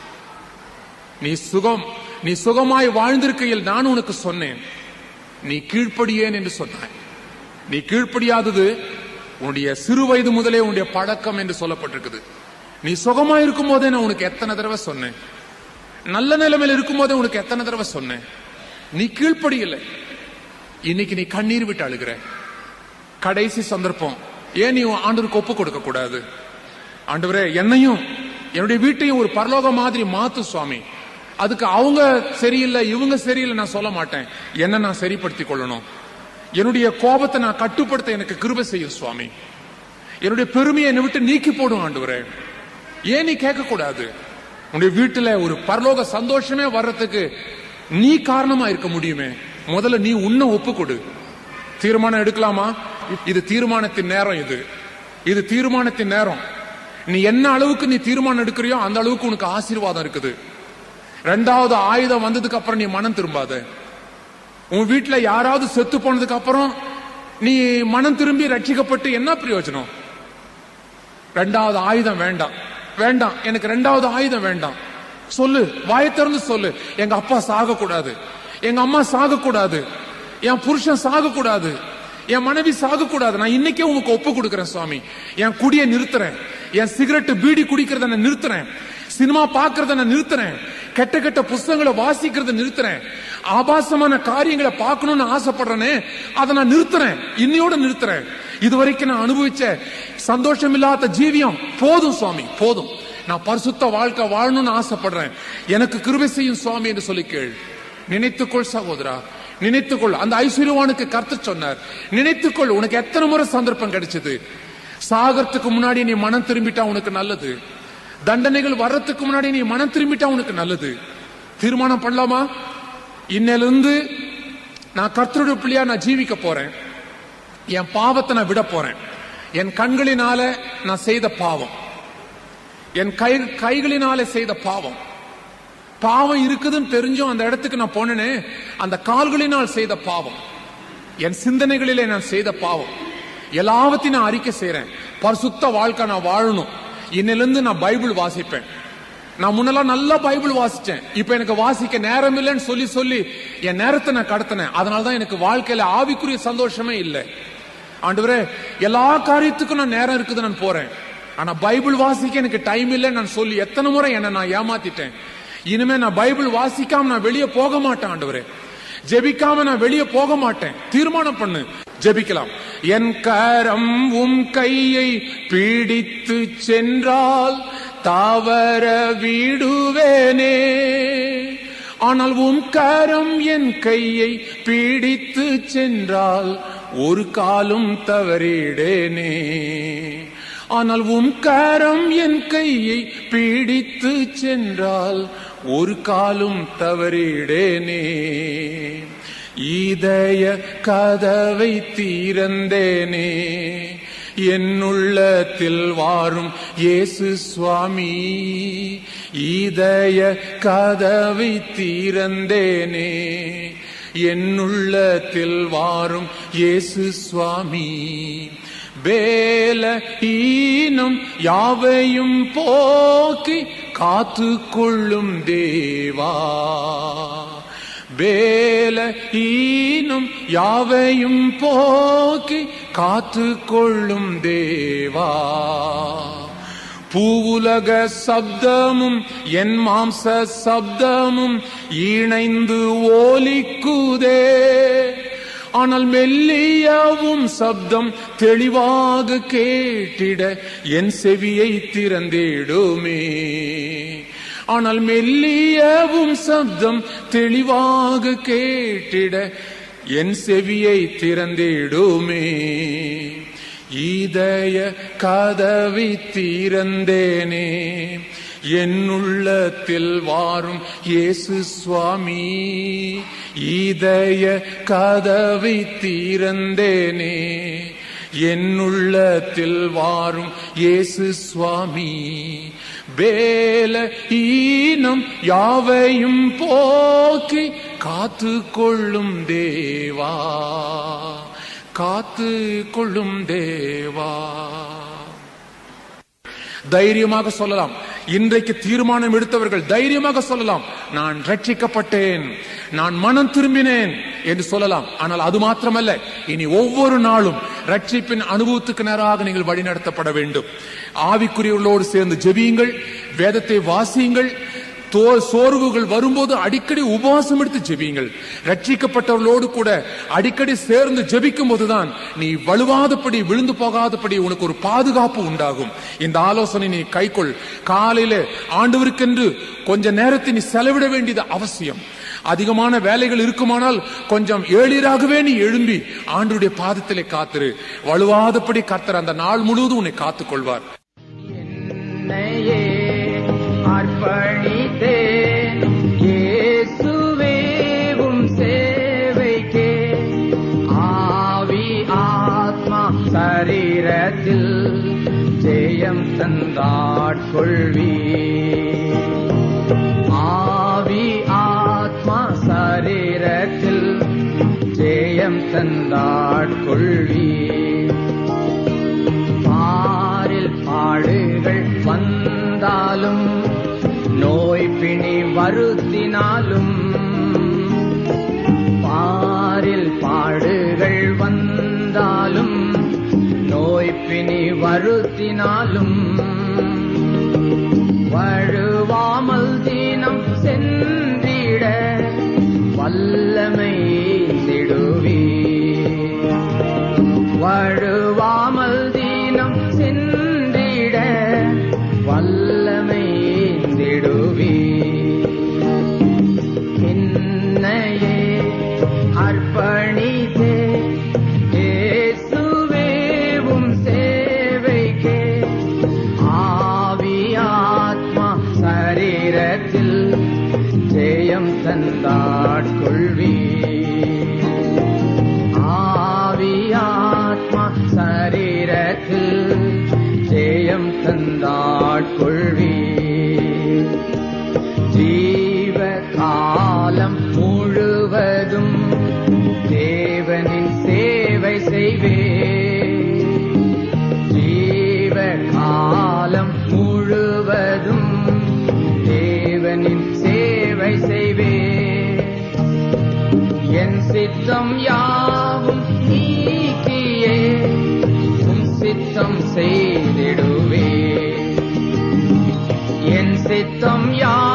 Speaker 1: நீ சுகமாய் வாழ்ந்திருக்கையில் நான் உனக்கு சொன்னேன், நீ கீழ்ப்படியேன் என்று சொன்னாய். நீ கீழ்ப்படியாதது உன்னுடைய சிறு வயது முதலே உன்னுடைய பழக்கம் என்று சொல்லப்பட்டிருக்குது. நீ சுகமா இருக்கும் போதே நான் உனக்கு எத்தனை தடவை சொன்னேன், நல்ல நிலைமையில் இருக்கும் போதே உனக்கு எத்தனை தடவை சொன்னேன், நீ கீழ்ப்படியலை. இன்னைக்கு நீ கண்ணீர் விட்டு அழுகிற. கடைசி சந்தர்ப்பம். ஏன் நீ ஆண்டவருக்கு ஒப்பு கொடுக்க கூடாது? ஆண்டவரே, என்னையும் என்னுடைய வீட்டையும் ஒரு பரலோக மாதிரி மாத்து சுவாமி. அதுக்கு அவங்க சரியில்லை இவங்க சரியில்லை நான் சொல்ல மாட்டேன். என்ன நான் சரிப்படுத்திக் கொள்ளணும். என்னுடைய கோபத்தை நான் கட்டுப்படுத்த எனக்கு கிருபை செய்யும் சுவாமி. என்னுடைய பெருமையை என்னை விட்டு நீக்கி போடும் ஆண்டவரே. ஏன் நீ கேட்க கூடாது? உன்னுடைய வீட்டுல ஒரு பரலோக சந்தோஷமே வர்றதுக்கு நீ காரணமா இருக்க முடியுமே. முதல்ல நீ உன்னை ஒப்பு கொடு. தீர்மானம் எடுக்கலாமா? இது தீர்மானத்தின் நேரம். இது தீர்மானத்தின் நேரம். நீ என்ன அளவுக்கு நீ தீர்மானம் எடுக்கிறியோ அந்த அளவுக்கு உனக்கு ஆசீர்வாதம் இருக்குது. 2வது ஆயுதம் வந்ததுக்கு அப்புறம் நீ மனம் திரும்பாத. உன் வீட்டுல யாராவது செத்து போனதுக்கு அப்புறம் நீ மனம் திரும்பி ரட்சிக்கப்பட்டு என்ன பிரயோஜனம்? 2வது ஆயுதம் வேண்டாம், வேண்டாம், எனக்கு 2வது ஆயுதம் வேண்டாம். சொல்லு, வாயை திறந்து சொல்லு, எங்க அப்பா சாக கூடாது, எங்க அம்மா சாக கூடாது, என் புருஷன் சாக கூடாது, என் மனைவி சாக கூடாது. நான் இன்னைக்கே உனக்கு ஒப்பு கொடுக்கிறேன் சுவாமி. என் குடியை நிறுத்துறேன், என் சிகரெட் பீடி குடிக்கிறத நான் நிறுத்துறேன், சினிமா பாக்குறத நான் நிறுத்துறேன், கெட்ட கெட்ட புஸ்தகங்களை வாசிக்கிறத நிறுத்துறேன், ஆபாசமான காரியங்களை பார்க்கணும்னு ஆசைப்படுறேனே அதை நான் நிறுத்துறேன், இன்னையோட நிறுத்துறேன். இதுவரைக்கும் நான் அனுபவிச்ச சந்தோஷம் இல்லாத ஜீவியம் போதும் சுவாமி, போதும். நான் பரிசுத்த வாழ்க்கை வாழணும்னு ஆசைப்படுறேன், எனக்கு கிருபை செய்யும் சுவாமி என்று சொல்லி கேள். நினைத்துக்கொள் சகோதரா, நினைத்துக்கொள். அந்த ஐஸ்வர்யவானுக்கு கர்த்தர் சொன்னார், நினைத்துக்கொள். உனக்கு எத்தனை முறை சந்தர்ப்பம் கிடைச்சது? சாகறதுக்கு முன்னாடி நீ மனம் திரும்பிட்டா உனக்கு நல்லது. தண்டனைகள் வர்றதுக்கு முன்னாடி நீ மனம் திரும்பிட்டா உனக்கு நல்லது. தீர்மானம் பண்ணலாமா? இன்னிலிருந்து நான் கர்த்தருடைய பிள்ளையா நான் ஜீவிக்க போறேன். என் பாவத்தை நான் விட போறேன். என் கண்களினால நான் செய்த பாவம், என் கைகளினால செய்த பாவம், பாவம் இருக்குதுன்னு தெரிஞ்சும் அந்த இடத்துக்கு நான் போனேனே, அந்த கால்களினால் செய்த பாவம், என் சிந்தனைகளிலே நான் செய்த பாவம், எல்லாவற்றையும் நான் அறிக்கை செய்யறேன். பரிசுத்த வாழ்க்கை நான் வாழணும். இன்னிலிருந்து நான் பைபிள் வாசிப்பேன். நான் முன்னெல்லாம் நல்லா பைபிள் வாசிச்சேன், இப்ப எனக்கு வாசிக்க நேரம் இல்லைன்னு சொல்லி சொல்லி என் நேரத்தை நான் கடத்தினேன். அதனாலதான் எனக்கு வாழ்க்கையில ஆவிக்குரிய சந்தோஷமே இல்லை. ஆண்டவரே, எல்லா காரியத்துக்கும் நான் நேரம் இருக்குது நான் போறேன், ஆனா பைபிள் வாசிக்க எனக்கு டைம் இல்லைன்னு நான் சொல்லி எத்தனை முறை என்ன நான் ஏமாத்திட்டேன். இனிமே நான் பைபிள் வாசிக்காம நான் வெளியே போக மாட்டேன் ஆண்டவரே. ஜெபிக்காம நான் வெளியே போக மாட்டேன். தீர்மானம் பண்ணு, ஜெபிக்கலாம். என் கரம் உம் கையை பிடித்து சென்றால் தாவர விடுவேனே, ஆனால் உம் கரம் என் கையை பிடித்து சென்றால் ஒரு காலும் தவறிடேனே. ஆனால் உம் கரம் என் கையை பிடித்து சென்றால் ஒரு காலும் தவறிடேனே. இதய கதவை திறந்தேனே, என்னுள்ளத்தில் வாரும் இயேசு சுவாமி. இதய கதவை திறந்தேனே, என்னுள்ளத்தில் வாரும் இயேசு சுவாமி. வேல ஈனம் யாவையும் போக்கி காத்து கொள்ளும் தேவா, வேல ஈனம் யாவையும் போக்கி காத்து கொள்ளும் தேவா. பூவுலக சப்தமும் என் மாம்ச சப்தமும் இணைந்து ஓலிக்குதே. ஆனால் மெல்லியவும் சப்தம் தெளிவாக கேட்டிட என் செவியை திறந்திடுமே. ஆனால் மெல்லியவும் சப்தம் தெளிவாக கேட்டிட என் செவியை திறந்திடுமே. இதய கதவை திறந்தேனே, என் உள்ளத்தில் வாரும் இயேசு சுவாமி. இதய கதவை திறந்தேனே, என் உள்ளத்தில் வாரும் இயேசு சுவாமி. வேல ஈனம் யாவையும் போக்கி காத்து கொள்ளும் தேவா, காத்து கொள்ளும் தேவா. தைரியமாக சொல்லலாம், இன்றைக்கு தீர்மானம் எடுத்தவர்கள் தைரியமாக சொல்லலாம், நான் ரட்சிக்கப்பட்டேன், நான் மனம் திரும்பினேன் என்று சொல்லலாம். ஆனால் அது மாத்திரமல்ல, இனி ஒவ்வொரு நாளும் ரட்சிப்பின் அனுபவத்துக்கு நேராக நீங்கள் வழிநடத்தப்பட வேண்டும். ஆவிக்குரியவர்களோடு சேர்ந்து ஜெபியுங்கள், வேதத்தை வாசியுங்கள். சோர்வுகள் வரும்போது அடிக்கடி உபவாசம் எடுத்து ஜெபியுங்கள். ரட்சிக்கப்பட்டவர்களோடு கூட அடிக்கடி சேர்ந்து ஜெபிக்கும் போதுதான் நீ வலுவாதபடி விழுந்து போகாதபடி உனக்கு ஒரு பாதுகாப்பு உண்டாகும். இந்த ஆலோசனை நீ கைக்கொள். காலையில ஆண்டவருக்கென்று கொஞ்ச நேரத்தை நீ செலவிட வேண்டியது அவசியம். அதிகமான வேலைகள் இருக்குமானால் கொஞ்சம் ஏழிராகவே நீ எழும்பி ஆண்டவருடைய பாதத்திலே காத்திரு. வலுவாதபடி கர்த்தர் அந்த நாள் முழுவதும் உன்னை காத்துக் கொள்வார்.
Speaker 3: அர்ப்பணித்தேன் இயேசுவே உம் சேவைக்கே. ஆவி ஆத்மா சரீரத்தில் ஜெயம் தந்தாட்கொள்வி. ஆவி ஆத்மா சரீரத்தில் ஜெயம் தந்தாட்கொள்வி. பாரில் பாடுகள் வந்தாலும் நோய் பிணி வருத்தினாலும், பாரில் பாடுகள் வந்தாலும் நோய் பிணி வருத்தினாலும், வழுவாமல் தினம் சென்றிட வல்லமை திடுவி. வழுவாமல் தினம் சென்றிட வல்லமை திடுவி. என்னையே அர்ப்பணித்தே இயேசுவே உம் சேவைக்கே. ஆவி ஆத்மா சரீரத்தில் ஜெயம் தந்தாட்கொள்வி. ஆவி ஆத்மா சரீரத்தில் ஜெயம் தந்தாட்கொள்வி. ஜீவ காலம் முழுவதும் தேவனின் சேவை செய்வே. ஜீவ காலம் முழுவதும் தேவனின் சேவை செய்வே. என் சித்தம் யாவும் நீக்கியே உம் சித்தம் செய்திடுவே. என் சித்தம் யா